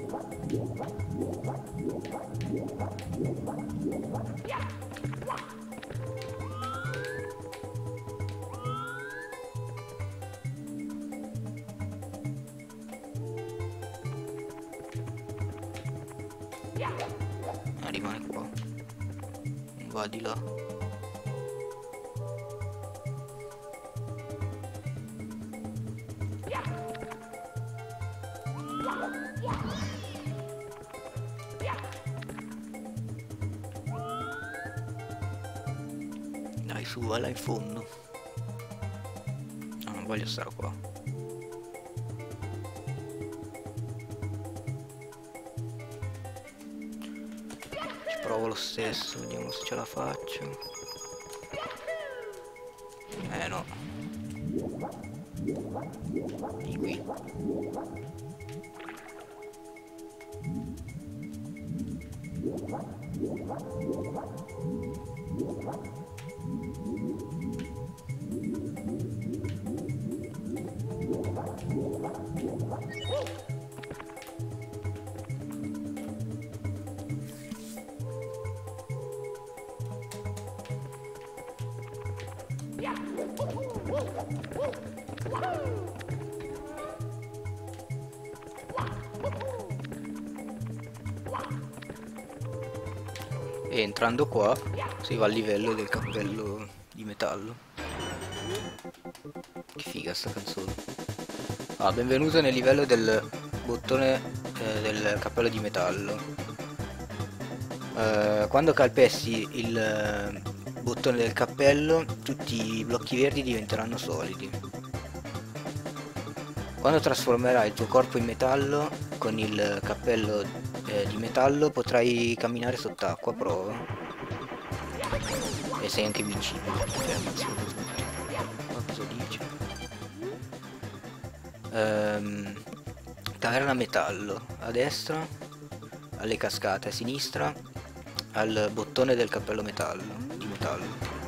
Ah, rimane qua. Non va di là. Dai, su, va là in fondo. No, non voglio stare qua. Ci provo lo stesso, vediamo se ce la faccio. Eh no. Di qui. E entrando qua si va al livello del cappello di metallo. Che figa sta canzone. Ah, benvenuto nel livello del bottone eh, del cappello di metallo. Eh, quando calpesti il eh, bottone del cappello, tutti i blocchi verdi diventeranno solidi. Quando trasformerai il tuo corpo in metallo con il cappello eh, di metallo, potrai camminare sott'acqua, prova. E sei anche invincibile. Ma cosa dice? ehm, taverna metallo a destra, alle cascate a sinistra, al bottone del cappello metallo di metallo.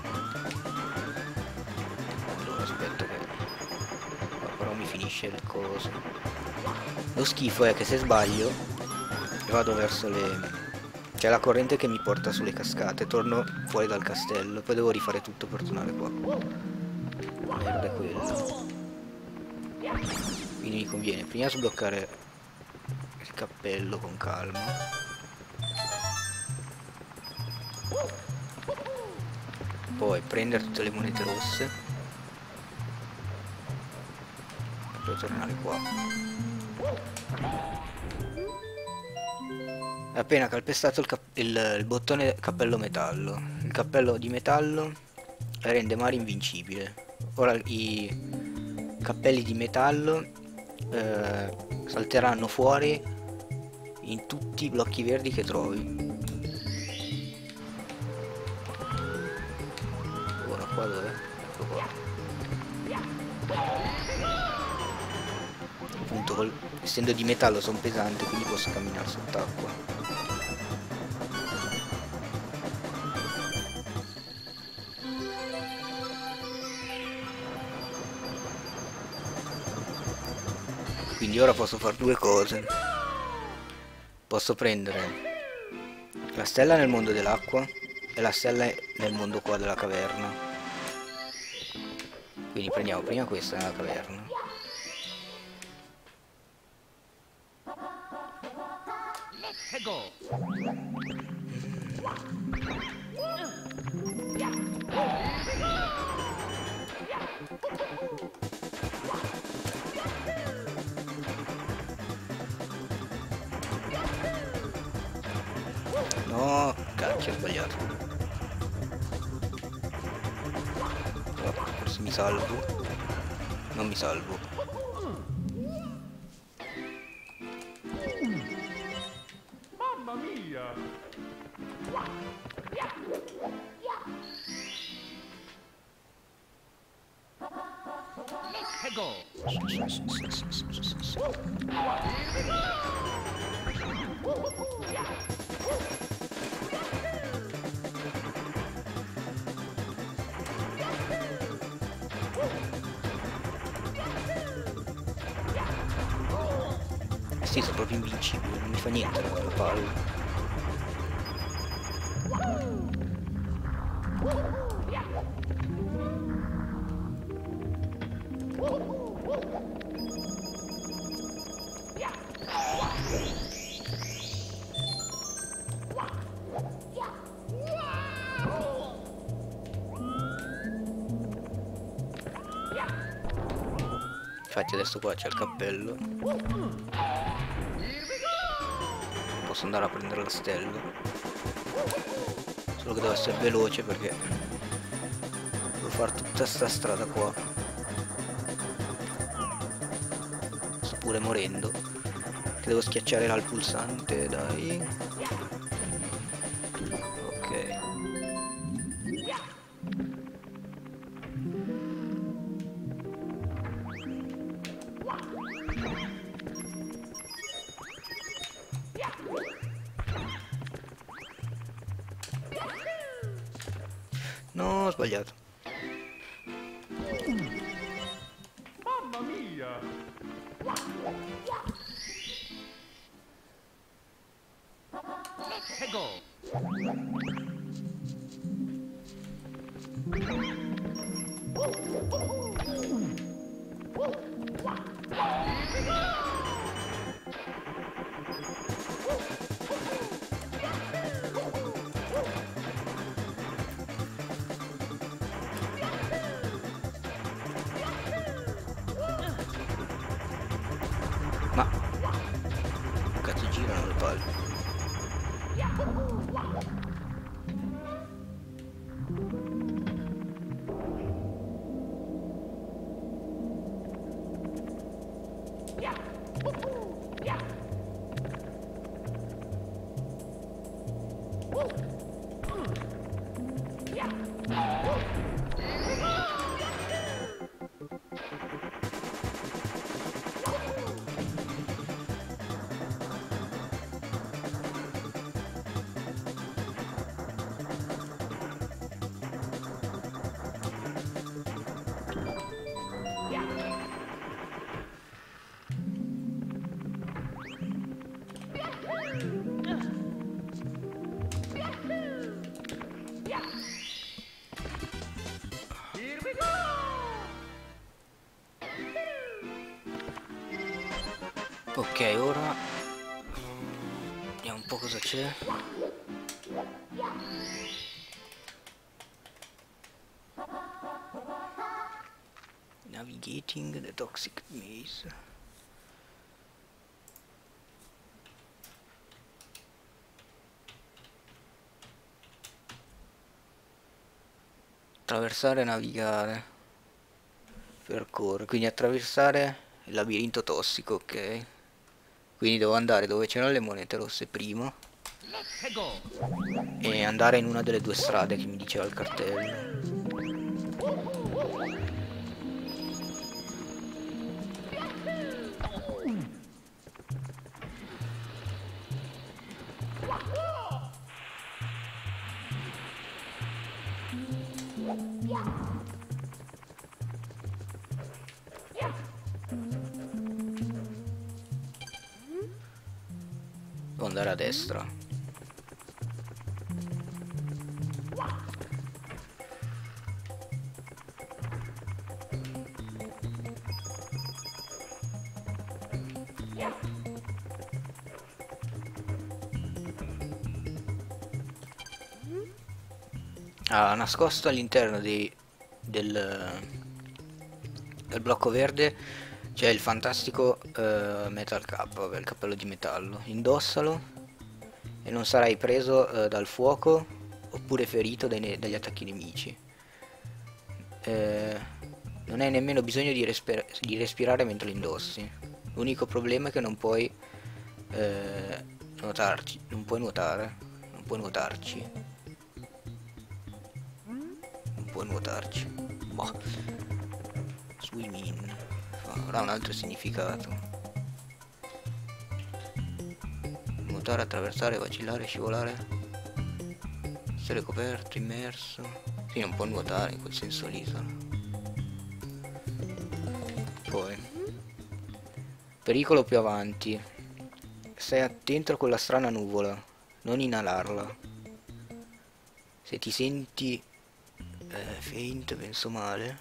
Allora aspetta che qua però mi finisce il coso. Lo schifo è che se sbaglio vado verso le... c'è la corrente che mi porta sulle cascate, torno fuori dal castello, poi devo rifare tutto per tornare qua. Merda è quello. Quindi mi conviene prima sbloccare il cappello con calma. Poi prendere tutte le monete rosse. Per tornare qua. Appena calpestato il, il, il bottone cappello metallo. Il cappello di metallo rende Mari invincibile. Ora i cappelli di metallo eh, salteranno fuori in tutti i blocchi verdi che trovi. Ora qua dove? Ecco qua. Appunto col, essendo di metallo sono pesante, quindi posso camminare sott'acqua. Quindi ora posso fare due cose. Posso prendere la stella nel mondo dell'acqua e la stella nel mondo qua della caverna. Quindi prendiamo prima questa nella caverna. No, cacchio, ho sbagliato. Oh, forse mi salvo. Non mi salvo. Mamma mia! Let's go! Sì, sono proprio invincibile, non mi fa niente la palla. Infatti adesso qua c'è il cappello. Posso andare a prendere la stella. Solo che devo essere veloce perché devo fare tutta sta strada qua. Sto pure morendo. Che devo schiacciare là il pulsante, dai. Ok. No, ho sbagliato. Mamma mia! Let's go! Ma cazzo girano le palle. Ok, ora vediamo un po' cosa c'è. Navigating the toxic maze. Attraversare e navigare. Percorrere, quindi attraversare il labirinto tossico, ok. Quindi devo andare dove c'erano le monete rosse prima e andare in una delle due strade che mi diceva il cartello. Devo andare a destra. Ah, nascosto all'interno di, del, del blocco verde c'è il fantastico uh, Metal Cap, vabbè, il cappello di metallo. Indossalo e non sarai preso uh, dal fuoco oppure ferito dai dagli attacchi nemici. Eh, non hai nemmeno bisogno di, respir di respirare mentre lo indossi. L'unico problema è che non puoi eh, nuotarci, non puoi nuotare, non puoi nuotarci. Puoi nuotarci. Boh. Swimming avrà un altro significato. Nuotare, attraversare, vacillare, scivolare, essere coperto, immerso. Sì, non può nuotare in quel senso l'isola. Poi pericolo più avanti. Stai attento a quella strana nuvola, non inalarla. Se ti senti Eh, faint, penso male.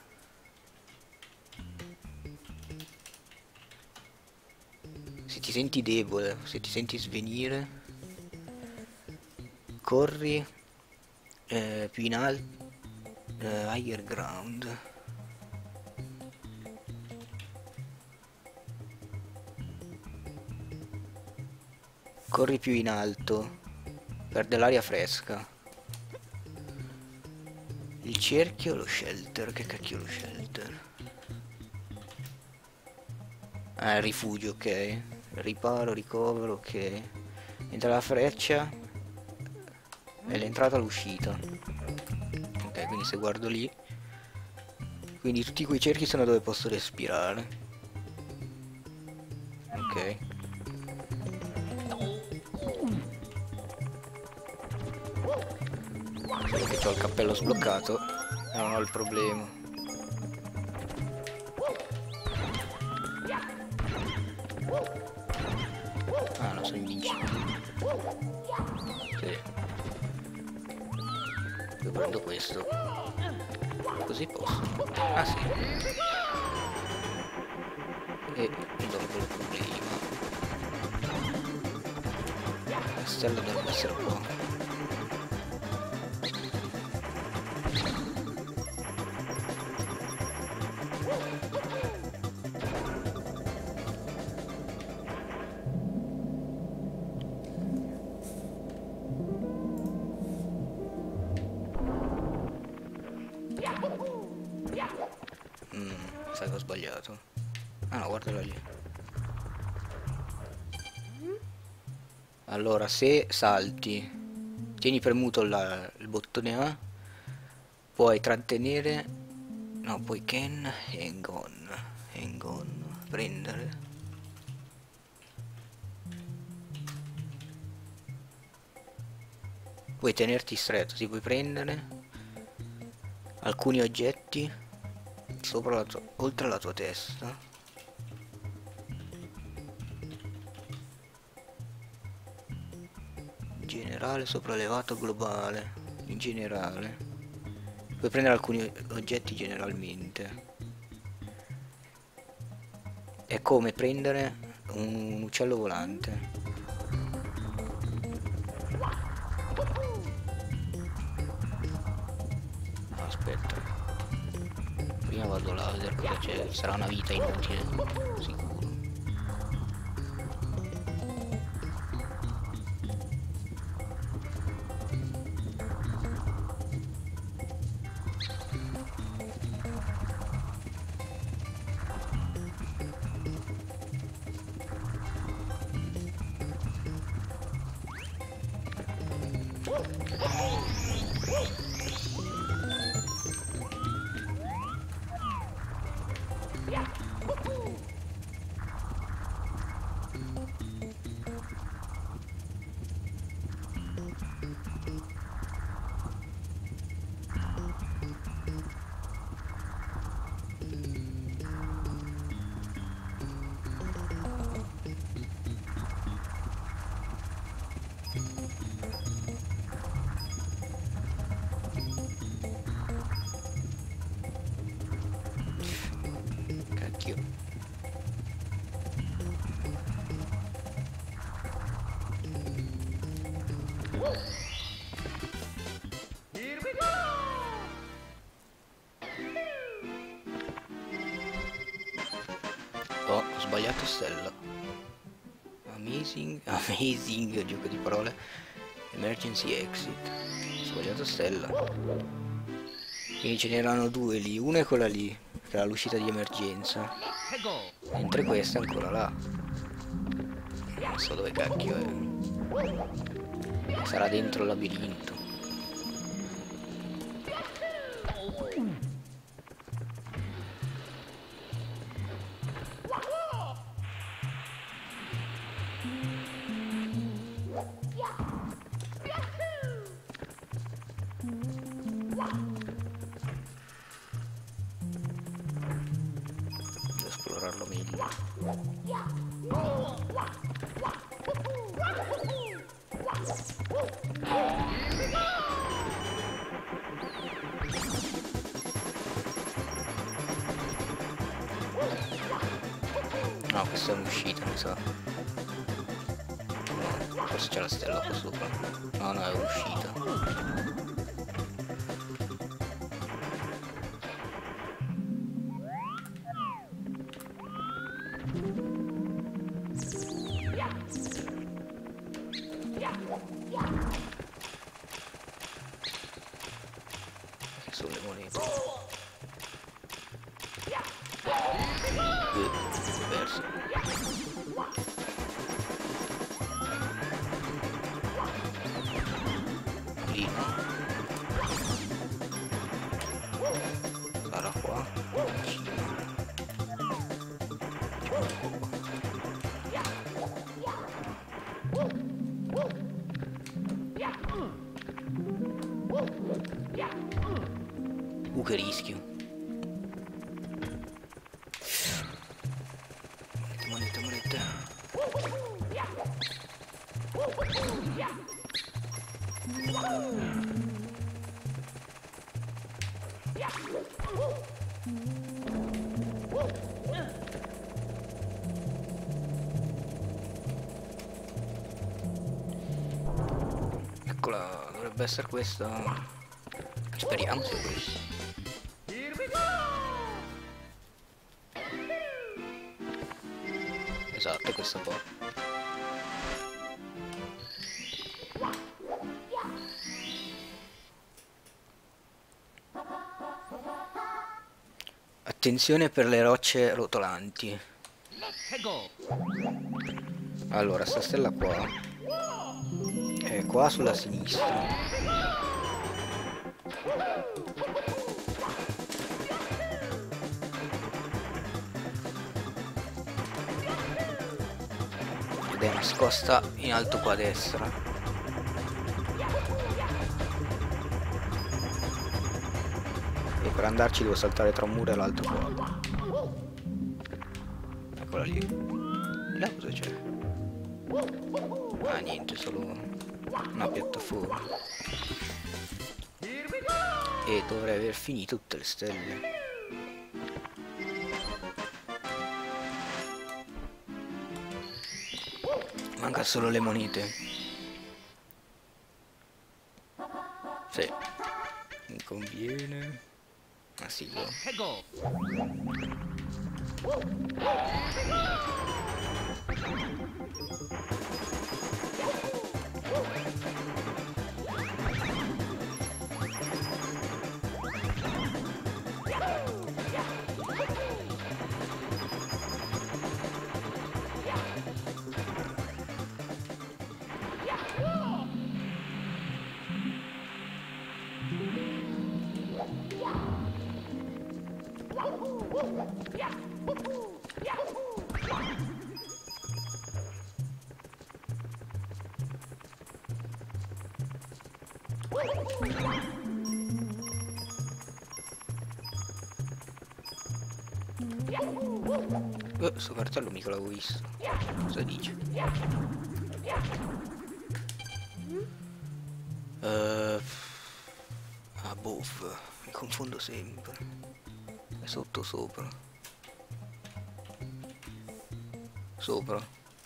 Se ti senti debole, se ti senti svenire, corri eh, più in alto, eh, higher ground. Corri più in alto, perde l'aria fresca. Il cerchio o lo shelter? Che cacchio è lo shelter? Ah, il rifugio, ok. Riparo, ricovero, ok. Entra la freccia e l'entrata e l'uscita. Ok, quindi se guardo lì. Quindi tutti quei cerchi sono dove posso respirare. Ok. Solo che ho il cappello sbloccato e non ho il problema. Ah, no, sono invincibile. Sì. Io prendo questo. Così posso. Ah sì. E dopo il problema. La stella dovrebbe essere qua. Mm, sai che ho sbagliato. Ah no, guardalo lì. Allora, se salti, tieni premuto la, il bottone A, puoi trattenere, no, poi can, hang on, hang on, prendere. Puoi tenerti stretto, si puoi prendere alcuni oggetti sopra la tua, oltre la tua testa. Generale, sopraelevato, globale. In generale puoi prendere alcuni oggetti generalmente. È come prendere un uccello volante. Aspetta, prima vado là a vedere cosa c'è. Sarà una vita inutile, sicuro. Cacchio. Here we go! Oh, ho sbagliato stella. Amazing, amazing, gioco di parole. Emergency exit. Ho sbagliato stella. Quindi ce n'erano due lì, una è quella lì, che era l'uscita di emergenza. Mentre questa è ancora là. Non so dove cacchio è. Sarà dentro il labirinto. Devo esplorarlo meglio. No, questa è un'uscita, mi sa. No, forse c'è la stella qua sopra. No, no, è un'uscita. Che sono le monete? Eh, perso. Lì no. Sarà qua. Uh, che rischio. Monete, monete. Eccola, dovrebbe essere questa. Speriamo sia questa. Here we go! Esatto, questa qua. Attenzione per le rocce rotolanti. Allora, sta stella qua è qua sulla sinistra. Ed è nascosta in alto qua a destra. E per andarci devo saltare tra un muro e l'altro qua. Eccola lì. Là cosa c'è? Ah, niente, solo una piattaforma. E dovrei aver finito tutte le stelle. Manca solo le monete. Sì. Mi conviene. Ah sì, lo. Go. Eh, sto cartello mica l'avevo visto. Cosa dice? Uh, above. Mi confondo sempre. È sotto sopra. Sopra.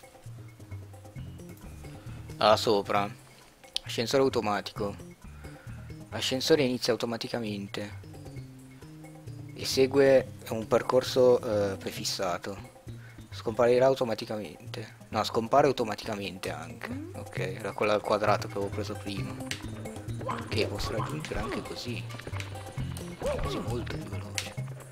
Ah, sopra. Ascensore automatico. L'ascensore inizia automaticamente e segue un percorso eh, prefissato. Scomparirà automaticamente. No, scompare automaticamente anche. Ok, era quella al quadrato che avevo preso prima. Che posso raggiungere anche così. Così molto più veloce.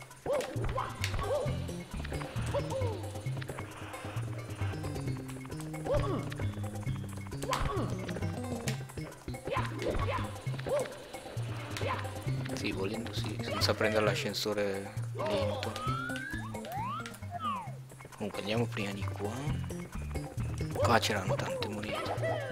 Sì, volendo sì, senza prendere l'ascensore lento. Comunque andiamo prima di qua. Qua c'erano tante monete.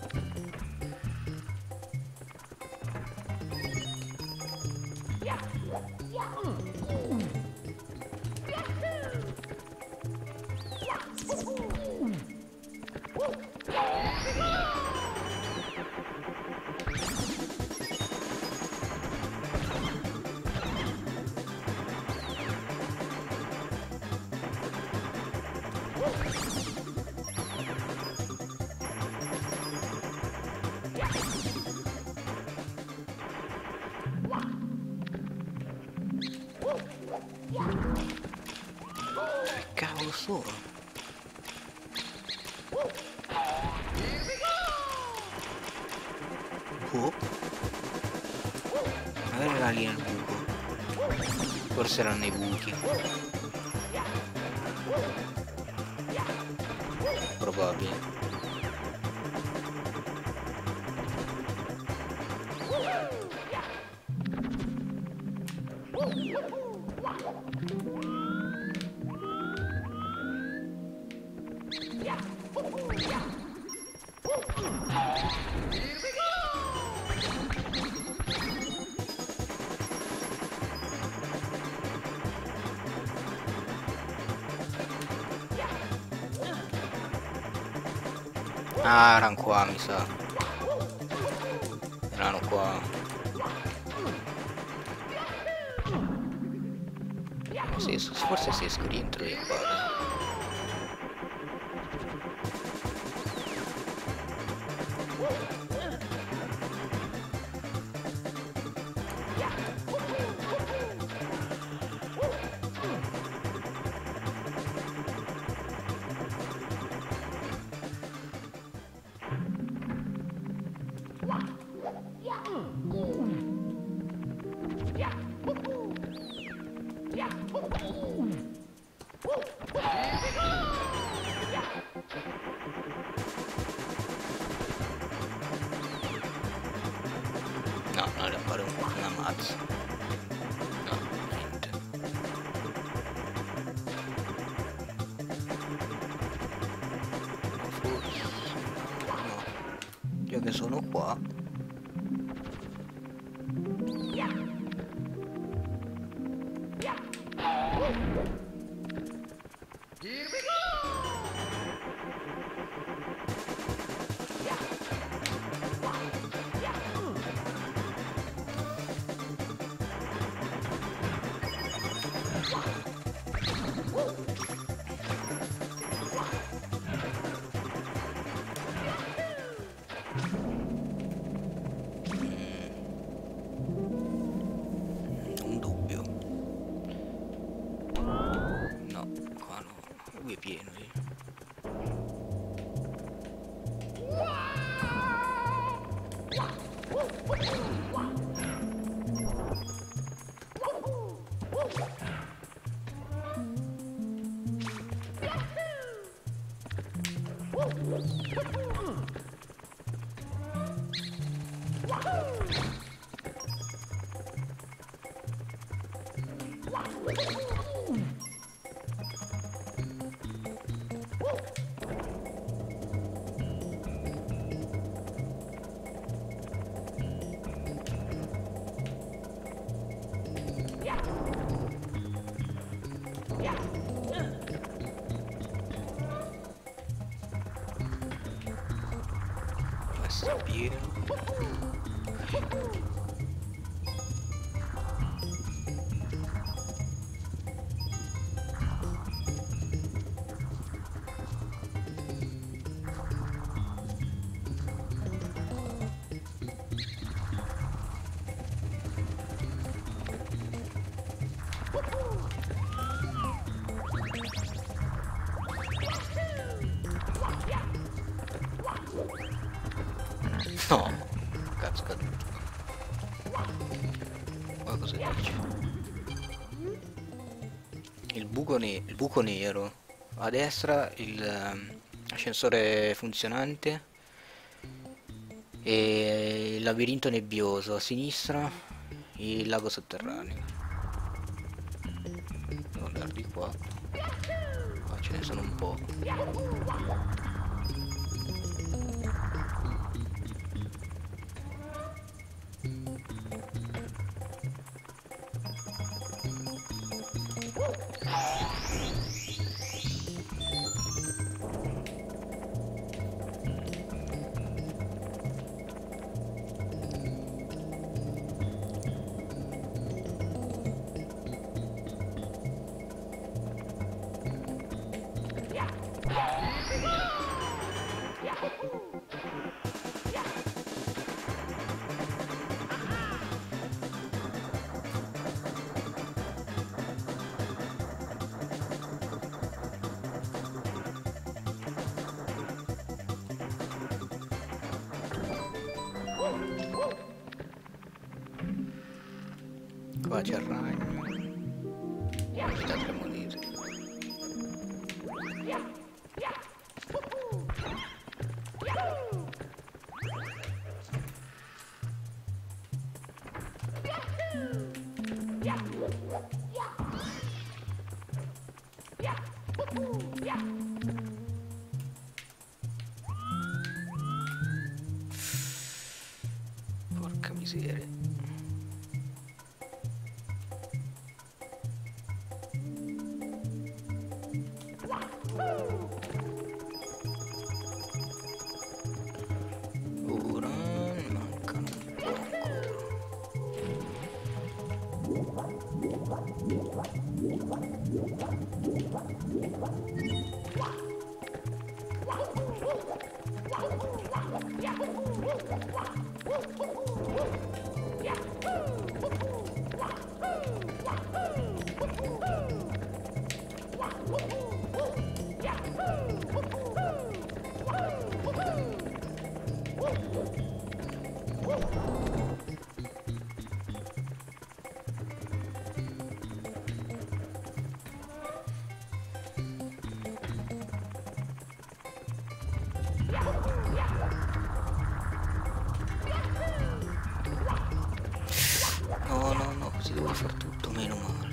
Che cavolo sono? Oh. Magari era lì nel buco. Forse erano nei buchi. Probabile. Ah, erano qua, mi sa. Erano qua. Sì, forse se esco rientro di qua. No, non era fare una mazza. No, niente. Forse. No. Io che sono qua. Questo è pieno. No, cazzo caduto. Ma cosa dice? Il buco, ne il buco nero. A destra il ehm, ascensore funzionante e il labirinto nebbioso. A sinistra il lago sotterraneo. Devo andare di qua. Ma ce ne sono un po'. Qua c'è il ragno. Queste altre monete. Porca miseria. Ora ne mancano un po' No, no, no, così devo far tutto, meno male.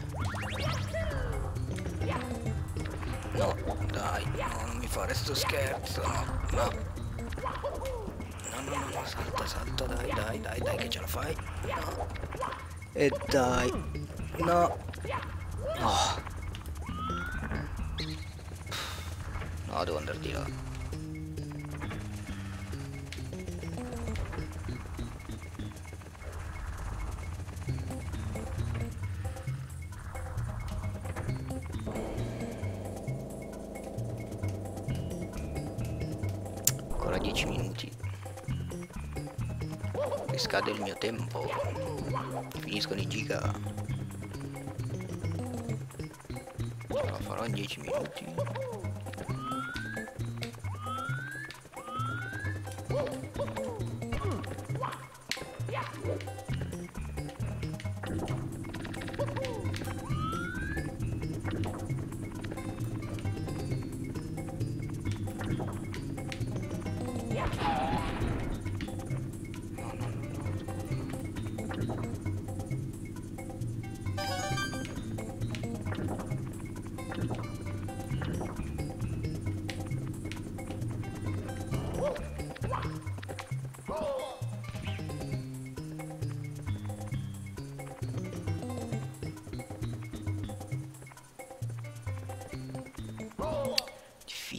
No, dai, no, non mi fare sto scherzo, no, no. No, no, no, no, salta, salta, dai, dai, dai, dai, che ce la fai. No. E dai, no. Oh. No, devo andare di là. Ancora dieci minuti. Che scade il mio tempo. Finiscono i giga. Ce la farò in dieci minuti.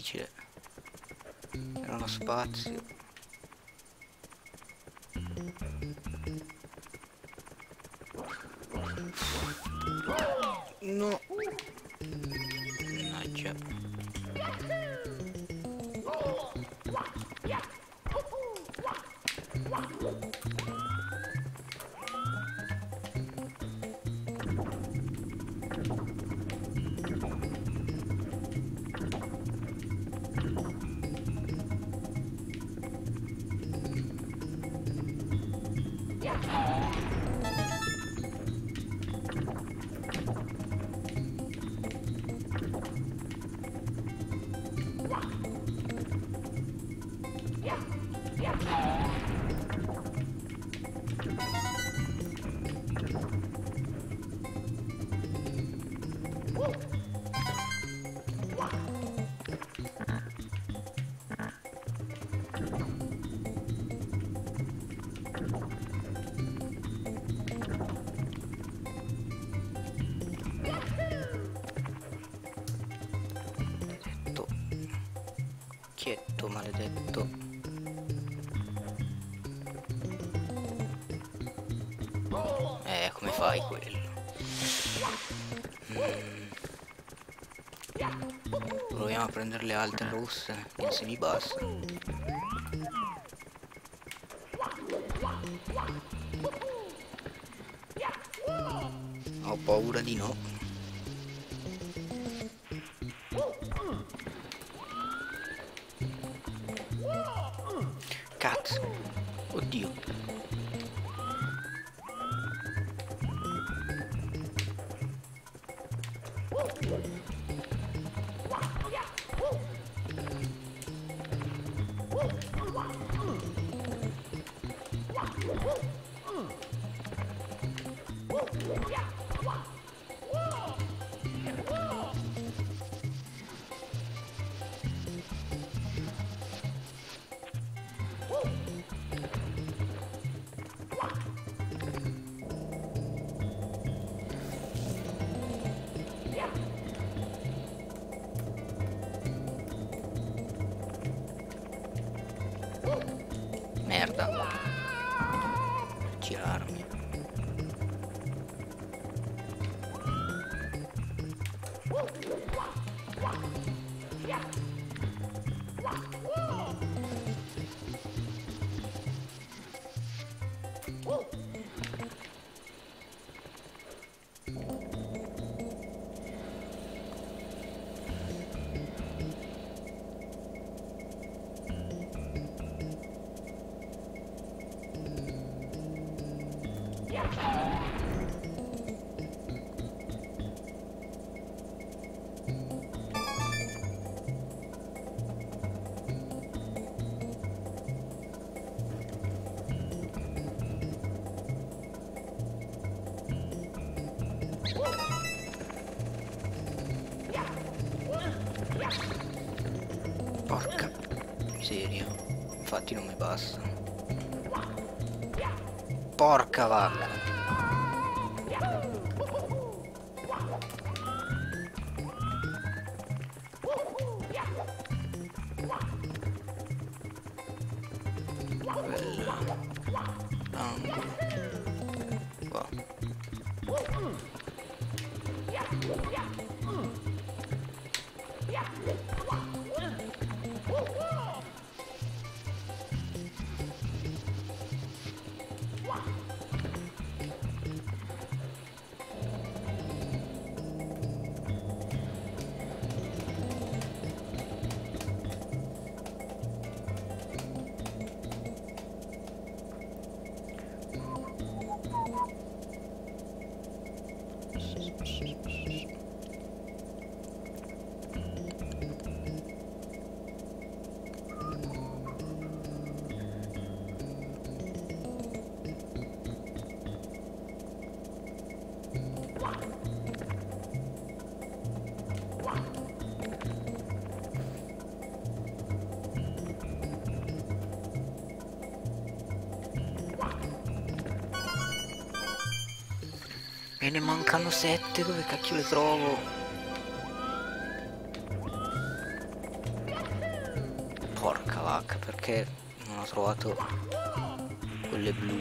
difficile. Era uno spazio. No. Mannaggia. Chietto, maledetto. Eh, come fai quello? Mm. Proviamo a prendere le altre rosse, se mi basta. Ho paura di no. Cazzo. Oddio. Merda. Girarmi. Porca miseria, infatti non mi basta. Porca vacca. Quella. Angolo. Qua. Me ne mancano sette, dove cacchio le trovo? perché non ho trovato quelle blu.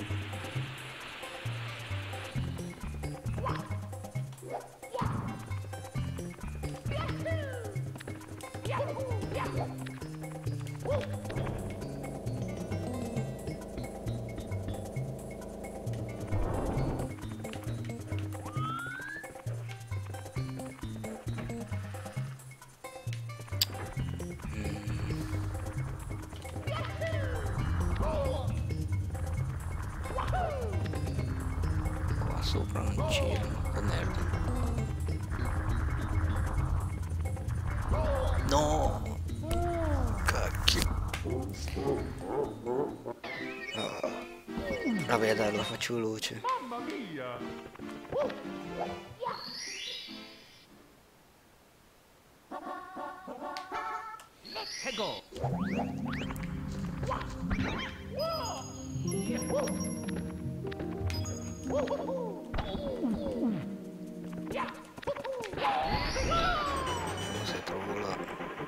Sopra non c'erano, oh merda. No, cacchio. Ah. Vabbè dai, lo faccio veloce. Mamma mia! Let's go! Se trovo la...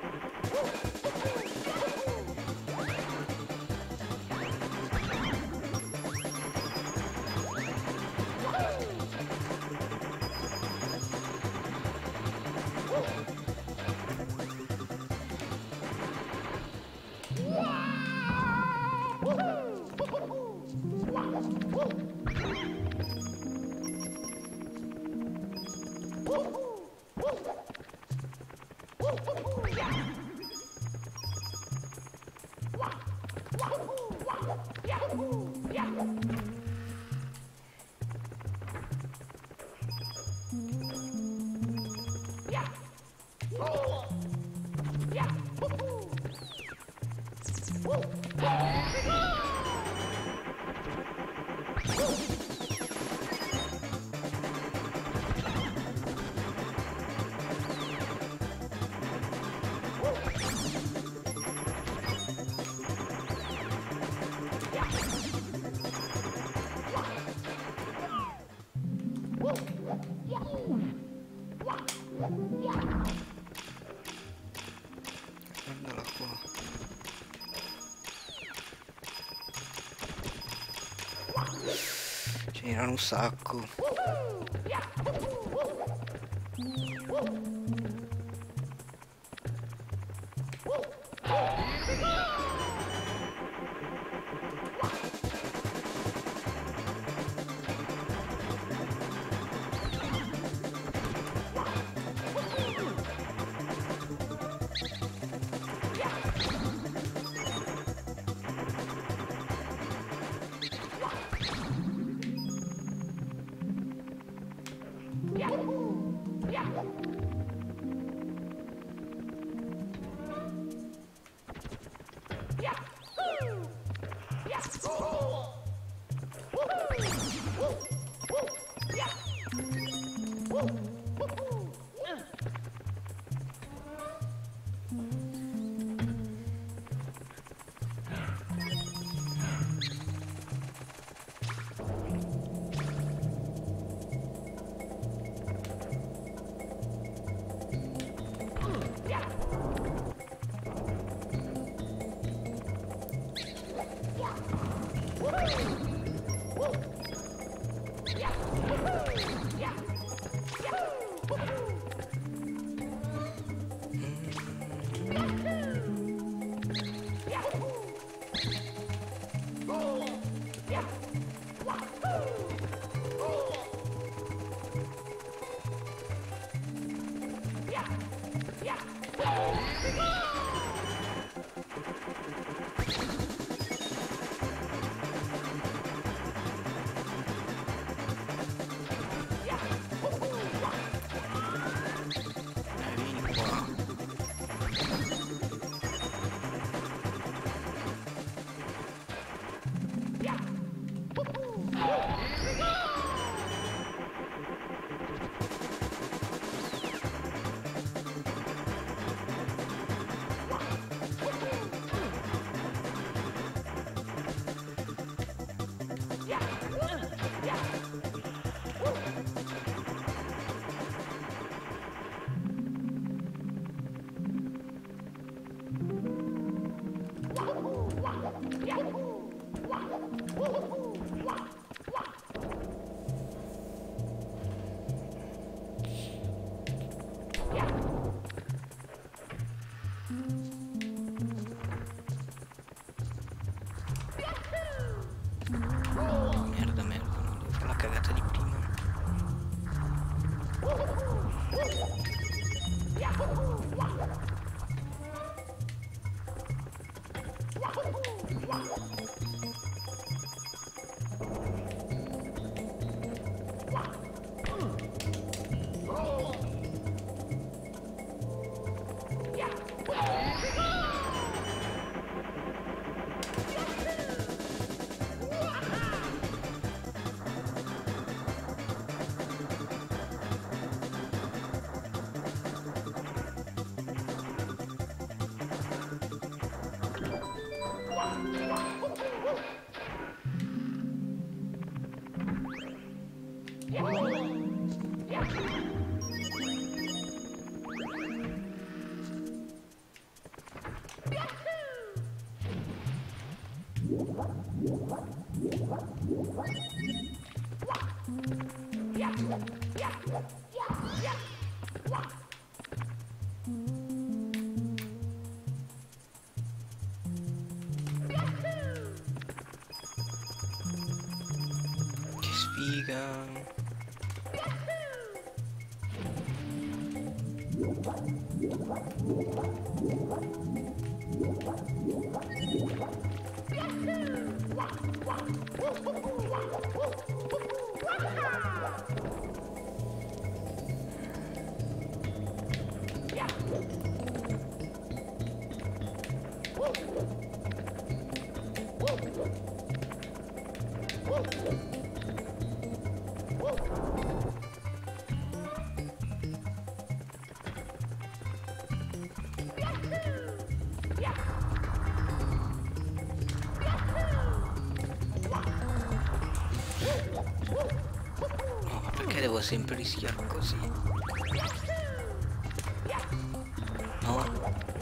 Guardala qua. Ce n'erano un sacco. Merda, merda, non devo fare la cagata di prima. Che sfiga. No, ma perché devo sempre rischiare così? No.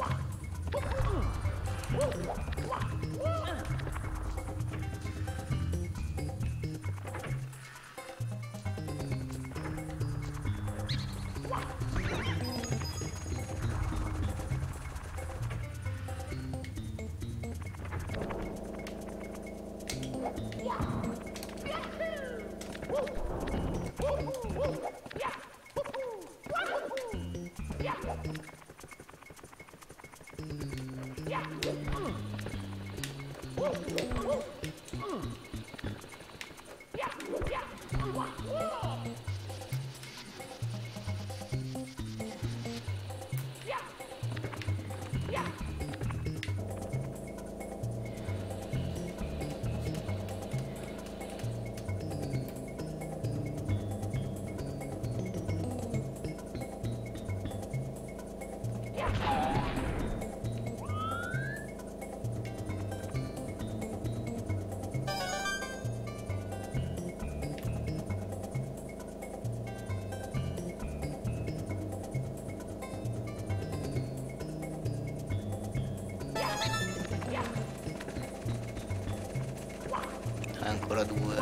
Ancora due.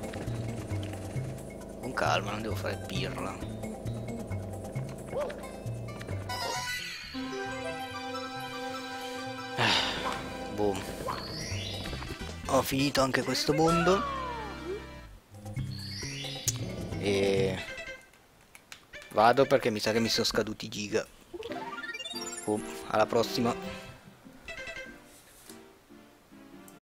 Con calma, non devo fare pirla. Boom. Ho finito anche questo mondo. E vado perché mi sa che mi sono scaduti i giga. Boom. Alla prossima.